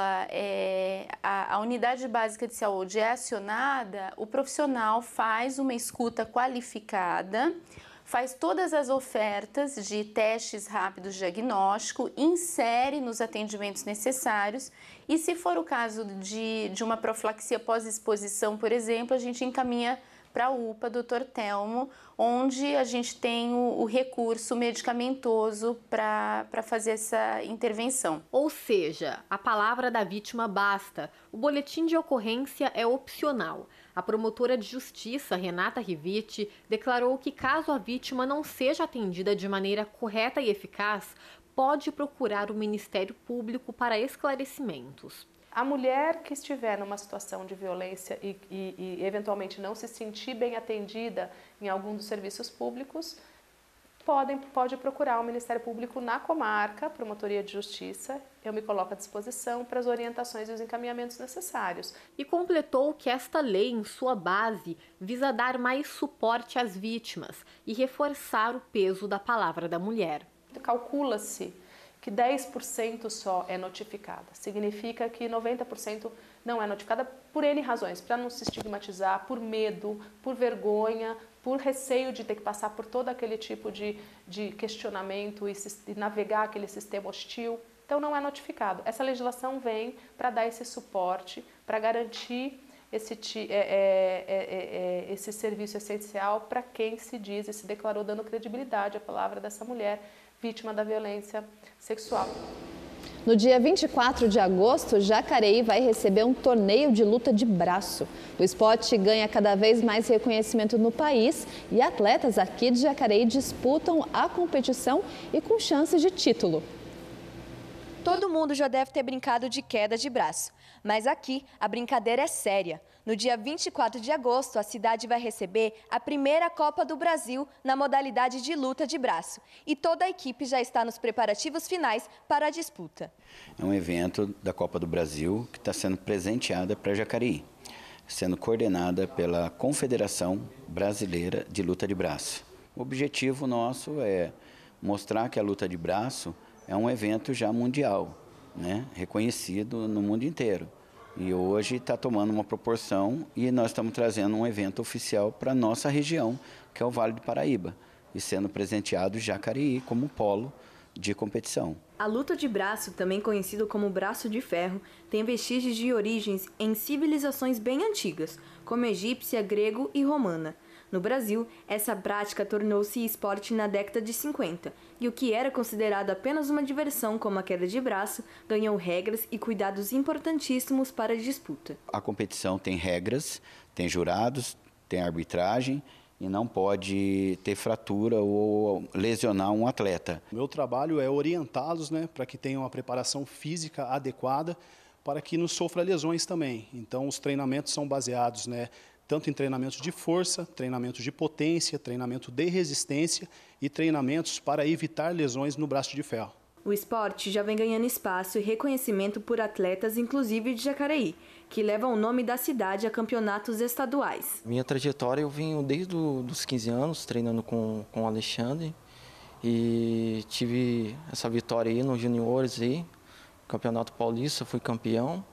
a unidade básica de saúde é acionada, o profissional faz uma escuta qualificada, faz todas as ofertas de testes rápidos de diagnóstico, insere nos atendimentos necessários e, se for o caso de uma profilaxia pós-exposição, por exemplo, a gente encaminha para a UPA, Dr. Telmo, onde a gente tem o recurso medicamentoso para fazer essa intervenção. Ou seja, a palavra da vítima basta. O boletim de ocorrência é opcional. A promotora de justiça, Renata Rivitti, declarou que caso a vítima não seja atendida de maneira correta e eficaz, pode procurar o Ministério Público para esclarecimentos. A mulher que estiver numa situação de violência e eventualmente não se sentir bem atendida em algum dos serviços públicos, pode procurar o Ministério Público na comarca, Promotoria de Justiça. Eu me coloco à disposição para as orientações e os encaminhamentos necessários. E completou que esta lei, em sua base, visa dar mais suporte às vítimas e reforçar o peso da palavra da mulher. Calcula-se que 10% só é notificada. Significa que 90% não é notificada por N razões, para não se estigmatizar, por medo, por vergonha, por receio de ter que passar por todo aquele tipo de questionamento e navegar aquele sistema hostil. Então não é notificado. Essa legislação vem para dar esse suporte, para garantir esse serviço essencial para quem se diz e se declarou dando credibilidade à palavra dessa mulher vítima da violência sexual. No dia 24 de agosto, Jacareí vai receber um torneio de luta de braço. O esporte ganha cada vez mais reconhecimento no país e atletas aqui de Jacareí disputam a competição e com chances de título. Todo mundo já deve ter brincado de queda de braço, mas aqui a brincadeira é séria. No dia 24 de agosto, a cidade vai receber a primeira Copa do Brasil na modalidade de luta de braço. E toda a equipe já está nos preparativos finais para a disputa. É um evento da Copa do Brasil que está sendo presenteada para Jacareí, sendo coordenada pela Confederação Brasileira de Luta de Braço. O objetivo nosso é mostrar que a luta de braço é um evento já mundial, né? Reconhecido no mundo inteiro. E hoje está tomando uma proporção e nós estamos trazendo um evento oficial para a nossa região, que é o Vale do Paraíba, e sendo presenteado Jacareí como polo de competição. A luta de braço, também conhecido como braço de ferro, tem vestígios de origens em civilizações bem antigas, como egípcia, grego e romana. No Brasil, essa prática tornou-se esporte na década de 50, e o que era considerado apenas uma diversão, como a queda de braço, ganhou regras e cuidados importantíssimos para a disputa. A competição tem regras, tem jurados, tem arbitragem e não pode ter fratura ou lesionar um atleta. O meu trabalho é orientá-los, para que tenham uma preparação física adequada para que não sofra lesões também. Então, os treinamentos são baseados, tanto em treinamentos de força, treinamentos de potência, treinamento de resistência e treinamentos para evitar lesões no braço de ferro. O esporte já vem ganhando espaço e reconhecimento por atletas, inclusive de Jacareí, que levam o nome da cidade a campeonatos estaduais. Minha trajetória eu venho desde os 15 anos treinando com o Alexandre e tive essa vitória aí nos juniores aí, Campeonato Paulista, fui campeão.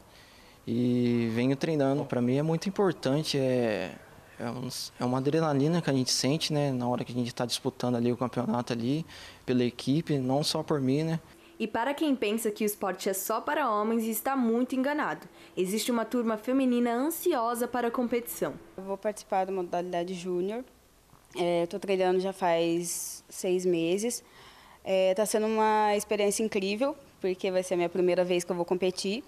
E venho treinando. Para mim é muito importante, é uma adrenalina que a gente sente, na hora que a gente está disputando ali o campeonato ali, pela equipe, não só por mim, E para quem pensa que o esporte é só para homens, está muito enganado. Existe uma turma feminina ansiosa para a competição. Eu vou participar da modalidade júnior, estou treinando já faz 6 meses. Está sendo uma experiência incrível, porque vai ser a minha primeira vez que eu vou competir.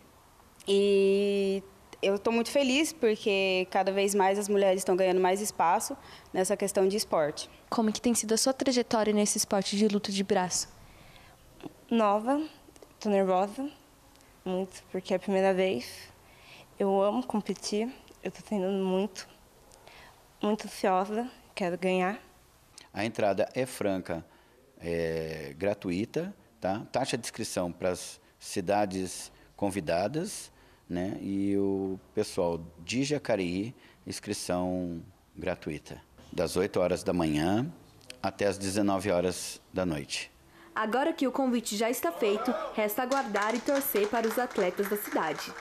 E eu estou muito feliz porque cada vez mais as mulheres estão ganhando mais espaço nessa questão de esporte. Como que tem sido a sua trajetória nesse esporte de luta de braço? Nova, estou nervosa, muito, porque é a primeira vez. Eu amo competir, eu estou treinando muito ansiosa, quero ganhar. A entrada é franca, é gratuita, tá? Taxa de inscrição para as cidades convidadas, e o pessoal de Jacareí, inscrição gratuita, das 8 horas da manhã até as 19 horas da noite. Agora que o convite já está feito, resta aguardar e torcer para os atletas da cidade.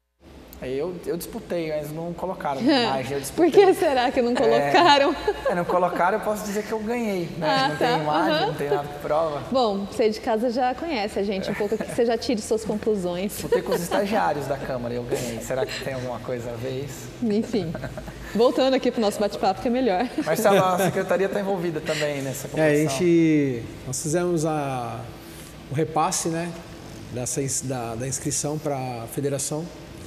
Eu disputei, mas não colocaram imagem, eu disputei. Por que será que não colocaram? Não colocaram, eu posso dizer que eu ganhei, não tem imagem, não tem nada que prova. Bom, você de casa já conhece a gente um pouco aqui, você já tire suas conclusões. Disputei com os estagiários da Câmara, eu ganhei. Será que tem alguma coisa a ver isso? Enfim, voltando aqui para o nosso bate-papo, que é melhor. Marcelo, a secretaria está envolvida também nessa competição. Nós fizemos o repasse, da inscrição para a federação.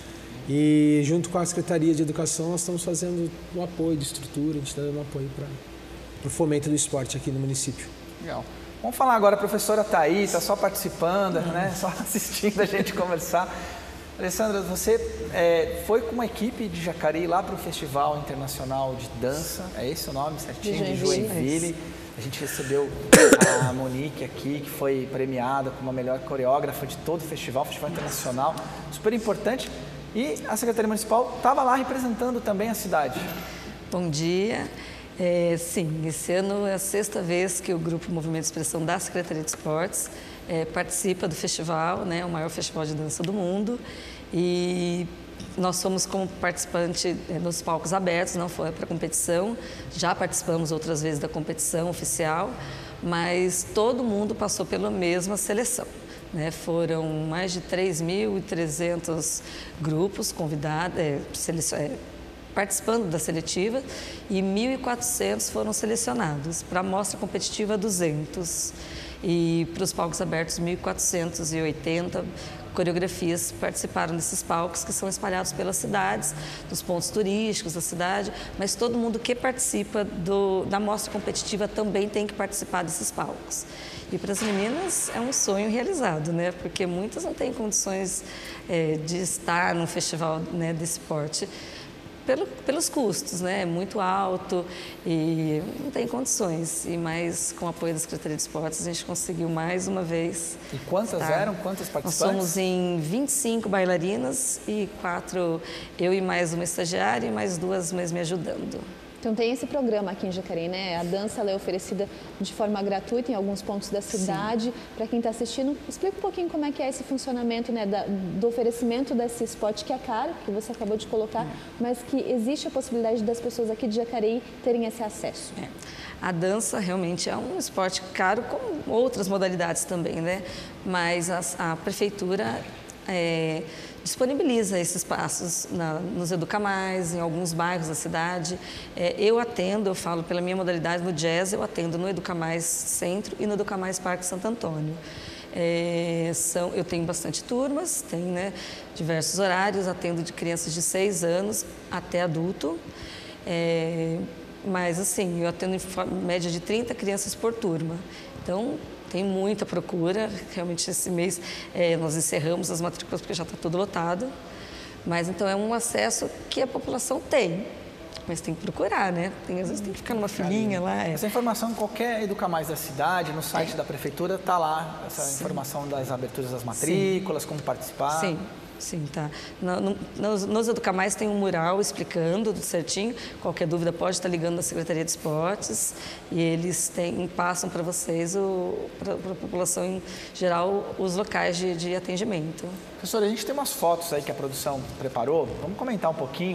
E junto com a Secretaria de Educação nós estamos fazendo o apoio de estrutura, a gente está dando apoio para o fomento do esporte aqui no município. Legal. Vamos falar agora, a professora Thaís, está só participando, só assistindo a gente conversar. Alessandra, você foi com uma equipe de Jacareí lá para o Festival Internacional de Dança, é esse o nome certinho? De Joinville. A gente recebeu a Monique aqui, que foi premiada como a melhor coreógrafa de todo o Festival Internacional, super importante. E a Secretaria Municipal estava lá representando também a cidade. Bom dia. Sim, esse ano é a 6ª vez que o Grupo Movimento de Expressão da Secretaria de Esportes participa do festival, o maior festival de dança do mundo. E nós fomos como participante nos palcos abertos, não foi para competição. Já participamos outras vezes da competição oficial, mas todo mundo passou pela mesma seleção. Foram mais de 3.300 grupos convidados, participando da seletiva e 1.400 foram selecionados. Para a mostra competitiva, 200. E para os palcos abertos, 1.480 coreografias participaram desses palcos que são espalhados pelas cidades, dos pontos turísticos da cidade, mas todo mundo que participa da mostra competitiva também tem que participar desses palcos. E para as meninas é um sonho realizado, porque muitas não têm condições de estar num festival desse porte. Pelos custos, é muito alto e não tem condições. E mais com o apoio da Secretaria de Esportes, a gente conseguiu mais uma vez. E quantas eram? Quantas participantes? Nós somos em 25 bailarinas e 4, eu e mais uma estagiária e mais 2 me ajudando. Então tem esse programa aqui em Jacareí, A dança ela é oferecida de forma gratuita em alguns pontos da cidade. Para quem está assistindo, explica um pouquinho como é que é esse funcionamento, do oferecimento desse esporte que é caro, que você acabou de colocar, mas que existe a possibilidade das pessoas aqui de Jacareí terem esse acesso. A dança realmente é um esporte caro, como outras modalidades também, né? Mas a prefeitura disponibiliza esses espaços nos Educa Mais, em alguns bairros da cidade. Eu falo pela minha modalidade no jazz, eu atendo no Educa Mais Centro e no Educa Mais Parque Santo Antônio. Eu tenho bastante turmas, tenho, né, diversos horários, atendo de crianças de 6 anos até adulto. Mas assim, eu atendo em média de 30 crianças por turma. Então, tem muita procura. Realmente, esse mês nós encerramos as matrículas porque já está tudo lotado. Mas, então, é um acesso que a população tem. Mas tem que procurar, né? Às vezes tem que ficar numa filinha lá. Essa informação, qualquer Educa Mais da cidade, no site da prefeitura, está lá essa informação das aberturas das matrículas, como participar. Sim, tá. Nos Educa Mais tem um mural explicando tudo certinho. Qualquer dúvida pode estar ligando na Secretaria de Esportes e eles passam para vocês, para a população em geral, os locais de atendimento. Professora, a gente tem umas fotos aí que a produção preparou. Vamos comentar um pouquinho.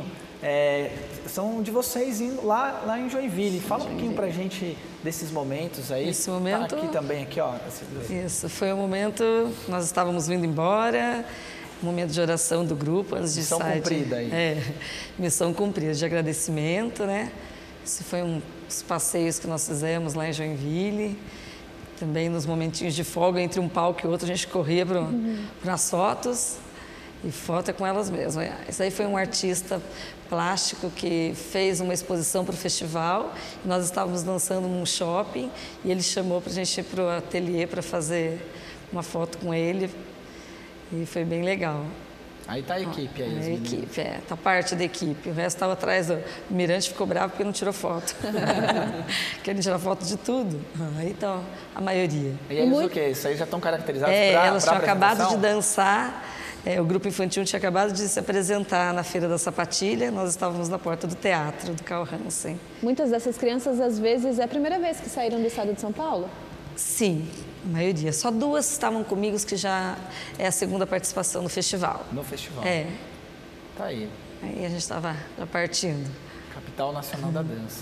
São de vocês indo lá em Joinville. Fala um pouquinho pra gente desses momentos aí. Esse momento... Tá aqui também, aqui, ó. Isso, foi um momento, nós estávamos vindo embora, um momento de oração do grupo antes de sair. Missão cumprida aí. Missão cumprida, de agradecimento, né? Esse foi uns passeios que nós fizemos lá em Joinville. Também nos momentinhos de folga, entre um palco e outro, a gente corria para as fotos. E foto é com elas mesmas. Esse aí foi um artista plástico que fez uma exposição para o festival. Nós estávamos dançando num shopping e ele chamou para a gente ir para o ateliê para fazer uma foto com ele. E foi bem legal. Aí tá a equipe aí. A equipe, tá parte da equipe. O resto estava atrás. O Mirante ficou bravo porque não tirou foto. Querem tirar foto de tudo. Aí então, a maioria. E eles o quê? Isso aí já estão caracterizados para elas tinham acabado de dançar. O grupo infantil tinha acabado de se apresentar na Feira da Sapatilha. Nós estávamos na porta do teatro do Carl Hansen. Muitas dessas crianças, às vezes, é a primeira vez que saíram do estado de São Paulo? Sim, a maioria. Só 2 estavam comigo, que já é a segunda participação no festival. No festival? Tá aí. Aí a gente estava já partindo. Capital Nacional da Dança.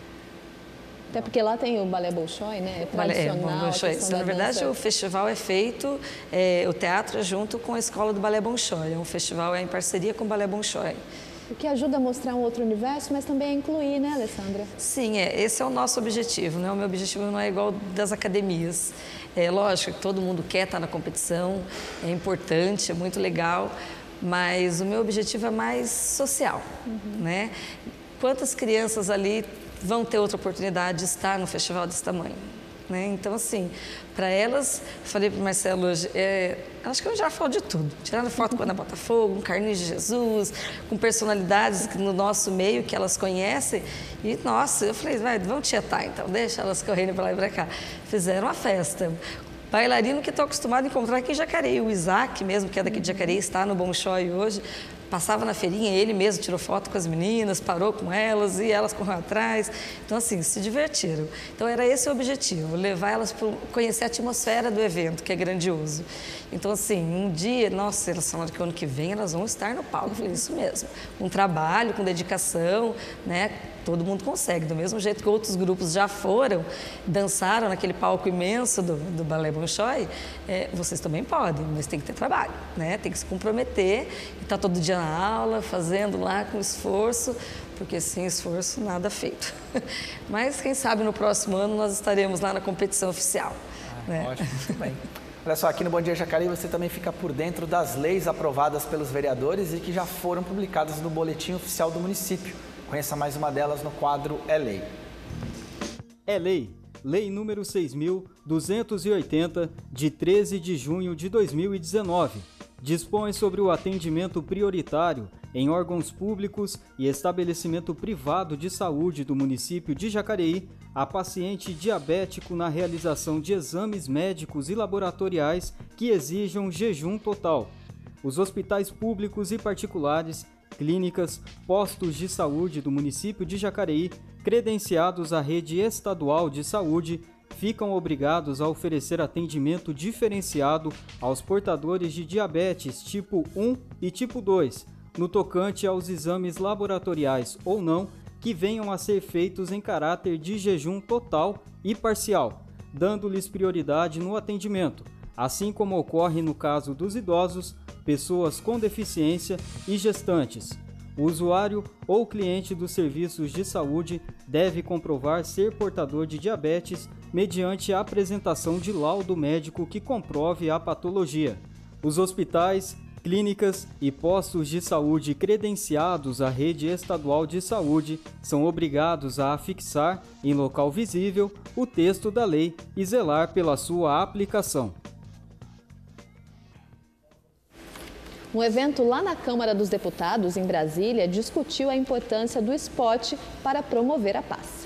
Até porque lá tem o Balé Bolshoi, né? Tradicional. Bolshoi. Na verdade, o festival é feito, o teatro é junto com a escola do Balé Bolshoi. O festival é em parceria com o Balé Bolshoi. O que ajuda a mostrar um outro universo, mas também a incluir, né, Alessandra? Sim, esse é o nosso objetivo, né? O meu objetivo não é igual das academias. É lógico que todo mundo quer estar na competição, é importante, é muito legal, mas o meu objetivo é mais social, né? Quantas crianças ali vão ter outra oportunidade de estar no festival desse tamanho, né? Então, assim, para elas, falei para o Marcelo hoje, acho que eu já falo de tudo. Tiraram foto com a Ana Botafogo, com Carlinhos de Jesus, com personalidades no nosso meio que elas conhecem. E, nossa, eu falei, vamos tietar então, deixa elas correndo para lá e para cá. Fizeram a festa. Bailarino que estou acostumado a encontrar aqui em Jacareí, o Isaac mesmo, que é daqui de Jacareí, está no Bolshoi hoje. Passava na feirinha, ele mesmo tirou foto com as meninas, parou com elas e elas correram atrás. Então, assim, se divertiram. Então, era esse o objetivo, levar elas para conhecer a atmosfera do evento, que é grandioso. Então, assim, um dia, nossa, elas falaram que o ano que vem elas vão estar no palco. Eu falei, isso mesmo, com trabalho, com dedicação, né? Todo mundo consegue, do mesmo jeito que outros grupos já foram, dançaram naquele palco imenso do Balé Bolshoi, vocês também podem, mas tem que ter trabalho, né? Tem que se comprometer e estar todo dia na aula, fazendo lá com esforço, porque sem esforço nada feito. Mas quem sabe no próximo ano nós estaremos lá na competição oficial. Né? Ótimo, muito bem. Olha só, aqui no Bom Dia Jacareí você também fica por dentro das leis aprovadas pelos vereadores e que já foram publicadas no Boletim Oficial do município. Conheça mais uma delas no quadro É Lei. É Lei. Lei número 6.280, de 13 de junho de 2019. Dispõe sobre o atendimento prioritário em órgãos públicos e estabelecimento privado de saúde do município de Jacareí a paciente diabético na realização de exames médicos e laboratoriais que exijam jejum total. Os hospitais públicos e particulares, clínicas, postos de saúde do município de Jacareí, credenciados à rede estadual de saúde, ficam obrigados a oferecer atendimento diferenciado aos portadores de diabetes tipo 1 e tipo 2, no tocante aos exames laboratoriais ou não, que venham a ser feitos em caráter de jejum total e parcial, dando-lhes prioridade no atendimento, assim como ocorre no caso dos idosos, pessoas com deficiência e gestantes. O usuário ou cliente dos serviços de saúde deve comprovar ser portador de diabetes mediante a apresentação de laudo médico que comprove a patologia. Os hospitais, clínicas e postos de saúde credenciados à rede estadual de saúde são obrigados a afixar, em local visível, o texto da lei e zelar pela sua aplicação. Um evento lá na Câmara dos Deputados, em Brasília, discutiu a importância do esporte para promover a paz.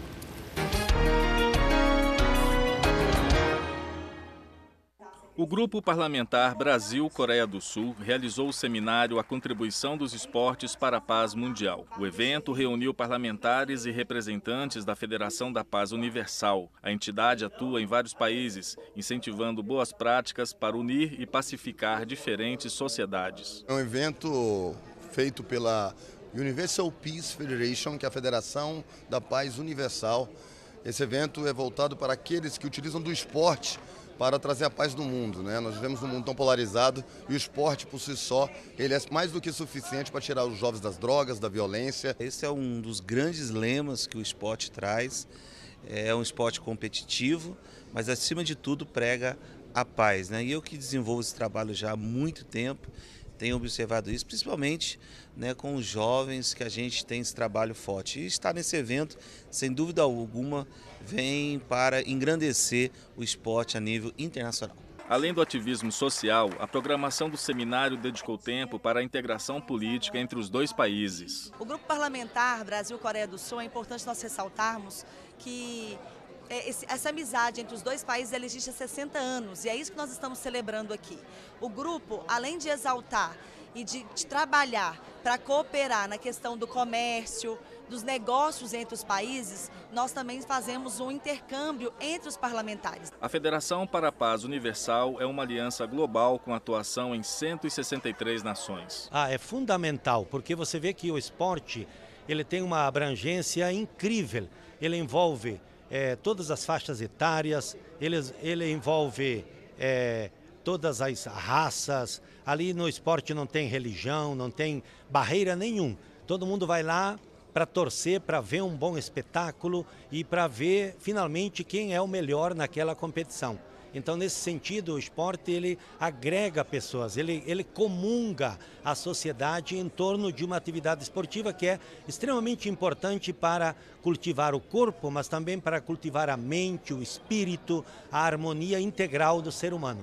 O Grupo Parlamentar Brasil-Coreia do Sul realizou o seminário A Contribuição dos Esportes para a Paz Mundial. O evento reuniu parlamentares e representantes da Federação da Paz Universal. A entidade atua em vários países, incentivando boas práticas para unir e pacificar diferentes sociedades. É um evento feito pela Universal Peace Federation, que é a Federação da Paz Universal. Esse evento é voltado para aqueles que utilizam do esporte para trazer a paz no mundo, né? Nós vivemos num mundo tão polarizado e o esporte por si só, ele é mais do que suficiente para tirar os jovens das drogas, da violência. Esse é um dos grandes lemas que o esporte traz. É um esporte competitivo, mas acima de tudo prega a paz, né? E eu que desenvolvo esse trabalho já há muito tempo, tenho observado isso, principalmente, né, com os jovens, que a gente tem esse trabalho forte. E estar nesse evento, sem dúvida alguma, vem para engrandecer o esporte a nível internacional. Além do ativismo social, a programação do seminário dedicou tempo para a integração política entre os dois países. O Grupo Parlamentar Brasil-Coreia do Sul, é importante nós ressaltarmos que essa amizade entre os dois países existe há 60 anos e é isso que nós estamos celebrando aqui. O grupo, além de exaltar e de trabalhar para cooperar na questão do comércio, dos negócios entre os países, nós também fazemos um intercâmbio entre os parlamentares. A Federação para a Paz Universal é uma aliança global com atuação em 163 nações. É fundamental, porque você vê que o esporte ele tem uma abrangência incrível. Ele envolve todas as faixas etárias, ele envolve todas as raças. Ali no esporte não tem religião, não tem barreira nenhum. Todo mundo vai lá para torcer, para ver um bom espetáculo e para ver finalmente quem é o melhor naquela competição. Então, nesse sentido, o esporte ele agrega pessoas, ele comunga a sociedade em torno de uma atividade esportiva que é extremamente importante para cultivar o corpo, mas também para cultivar a mente, o espírito, a harmonia integral do ser humano.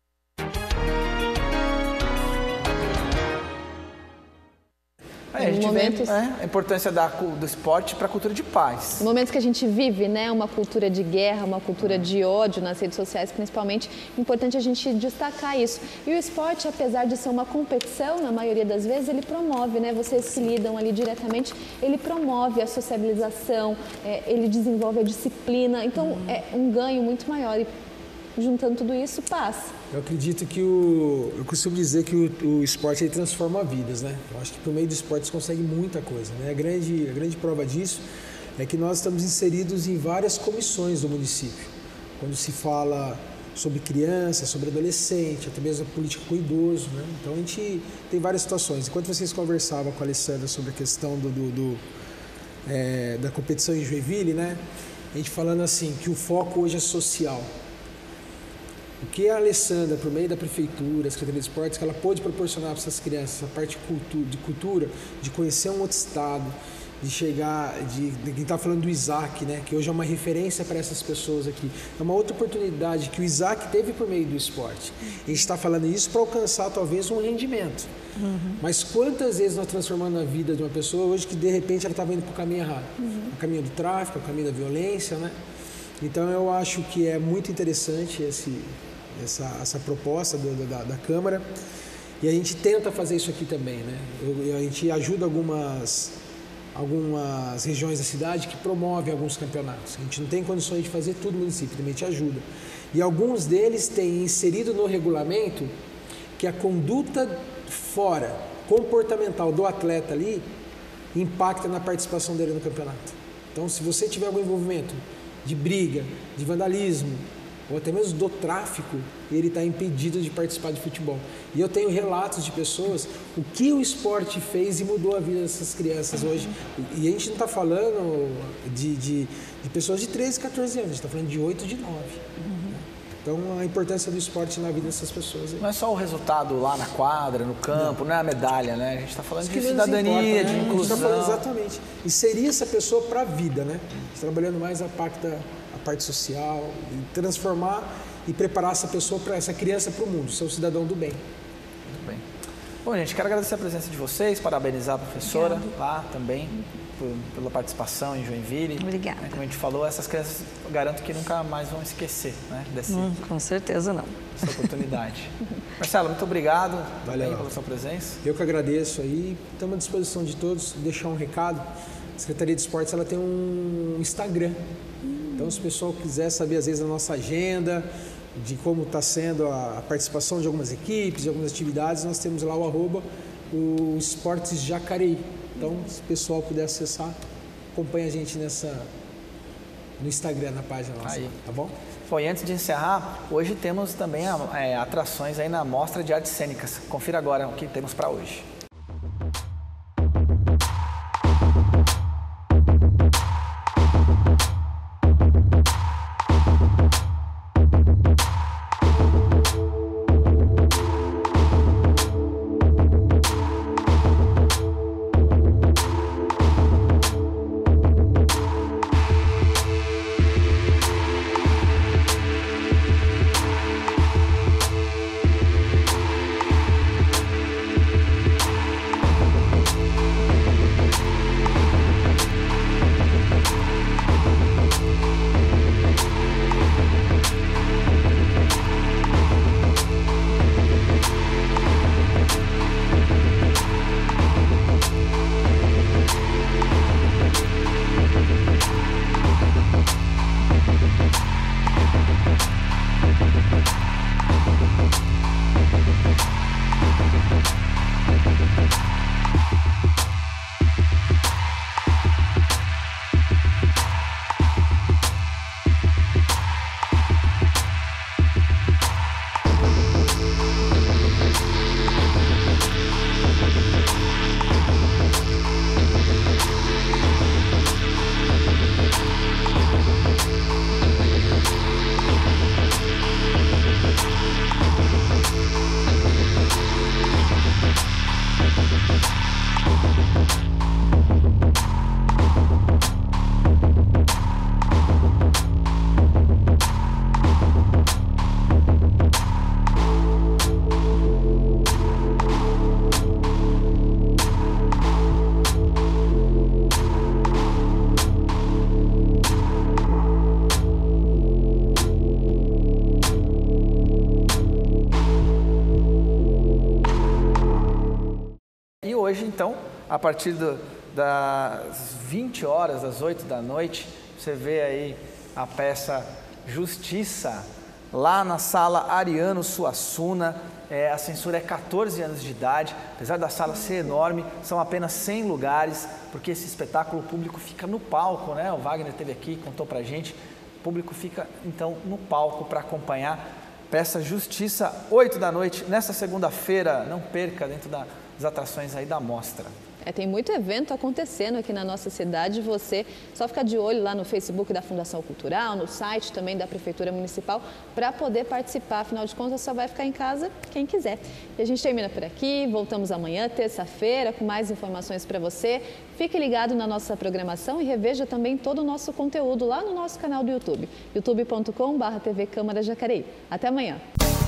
A gente vê a importância do esporte para a cultura de paz. Em momentos que a gente vive, né, uma cultura de guerra, uma cultura de ódio nas redes sociais, principalmente, é importante a gente destacar isso. E o esporte, apesar de ser uma competição, na maioria das vezes, ele promove, né, vocês que lidam ali diretamente, ele promove a sociabilização, ele desenvolve a disciplina, então é um ganho muito maior. E juntando tudo isso, paz. Eu acredito que eu costumo dizer que o esporte ele transforma vidas, né? Eu acho que por meio do esporte você consegue muita coisa, né? A grande prova disso é que nós estamos inseridos em várias comissões do município. Quando se fala sobre criança, sobre adolescente, até mesmo a política com o idoso, né? Então a gente tem várias situações. Enquanto vocês conversavam com a Alessandra sobre a questão da competição em Joinville, né? A gente falando assim, que o foco hoje é social. O que a Alessandra, por meio da Prefeitura, a Secretaria de Esportes, que ela pôde proporcionar para essas crianças, a parte de cultura, de conhecer um outro estado, de chegar, de quem está falando do Isaac, né, que hoje é uma referência para essas pessoas aqui. É uma outra oportunidade que o Isaac teve por meio do esporte. A gente está falando isso para alcançar talvez um rendimento. Mas quantas vezes nós transformamos a vida de uma pessoa hoje que de repente ela estava indo para o caminho errado? O caminho do tráfico, o caminho da violência, né? Então eu acho que é muito interessante essa proposta da Câmara e a gente tenta fazer isso aqui também, né? A gente ajuda algumas regiões da cidade que promovem alguns campeonatos. A gente não tem condições de fazer tudo no município, também a gente ajuda. E alguns deles têm inserido no regulamento que a conduta comportamental do atleta ali impacta na participação dele no campeonato. Então, se você tiver algum envolvimento de briga, de vandalismo, ou até mesmo do tráfico, ele está impedido de participar de futebol. E eu tenho relatos de pessoas, o que o esporte fez e mudou a vida dessas crianças hoje. E a gente não está falando de pessoas de 13, 14 anos, a gente está falando de 8, de 9. Então, a importância do esporte na vida dessas pessoas. Não é só o resultado lá na quadra, no campo, não é a medalha, né? A gente está falando de importa, cidadania, né? de inclusão. A gente está falando exatamente. E seria essa pessoa para a vida, né? A gente trabalhando mais a parte social, e transformar e preparar essa pessoa, essa criança para o mundo, ser um cidadão do bem. Muito bem. Bom, gente, quero agradecer a presença de vocês, parabenizar a professora lá também pela participação em Joinville. Obrigada. Como a gente falou, essas crianças, eu garanto que nunca mais vão esquecer, né, com certeza não. Dessa oportunidade. Marcelo, muito obrigado. Valeu pela sua presença. Eu que agradeço aí. Estamos à disposição de todos. Deixar um recado. A Secretaria de Esportes ela tem um Instagram. Então, se o pessoal quiser saber, às vezes, a nossa agenda, de como está sendo a participação de algumas equipes, de algumas atividades, nós temos lá o Esportes Jacareí. Então, se o pessoal puder acessar, acompanha a gente no Instagram, na página nossa, tá bom? Bom, e antes de encerrar, hoje temos também atrações aí na Mostra de Artes Cênicas. Confira agora o que temos para hoje. Hoje, então, a partir das 20 horas, das 8 da noite, você vê aí a peça Justiça, lá na sala Ariano Suassuna. A censura é 14 anos de idade, apesar da sala ser enorme, são apenas 100 lugares, porque esse espetáculo público fica no palco, né? O Wagner esteve aqui, contou pra gente, o público fica, então, no palco para acompanhar. Peça Justiça, 8 da noite, nessa segunda-feira, não perca, dentro das atrações aí da mostra. Tem muito evento acontecendo aqui na nossa cidade, você só fica de olho lá no Facebook da Fundação Cultural, no site também da Prefeitura Municipal, para poder participar, afinal de contas só vai ficar em casa quem quiser. E a gente termina por aqui, voltamos amanhã, terça-feira, com mais informações para você. Fique ligado na nossa programação e reveja também todo o nosso conteúdo lá no nosso canal do YouTube, youtube.com/TV Câmara Jacareí. Até amanhã!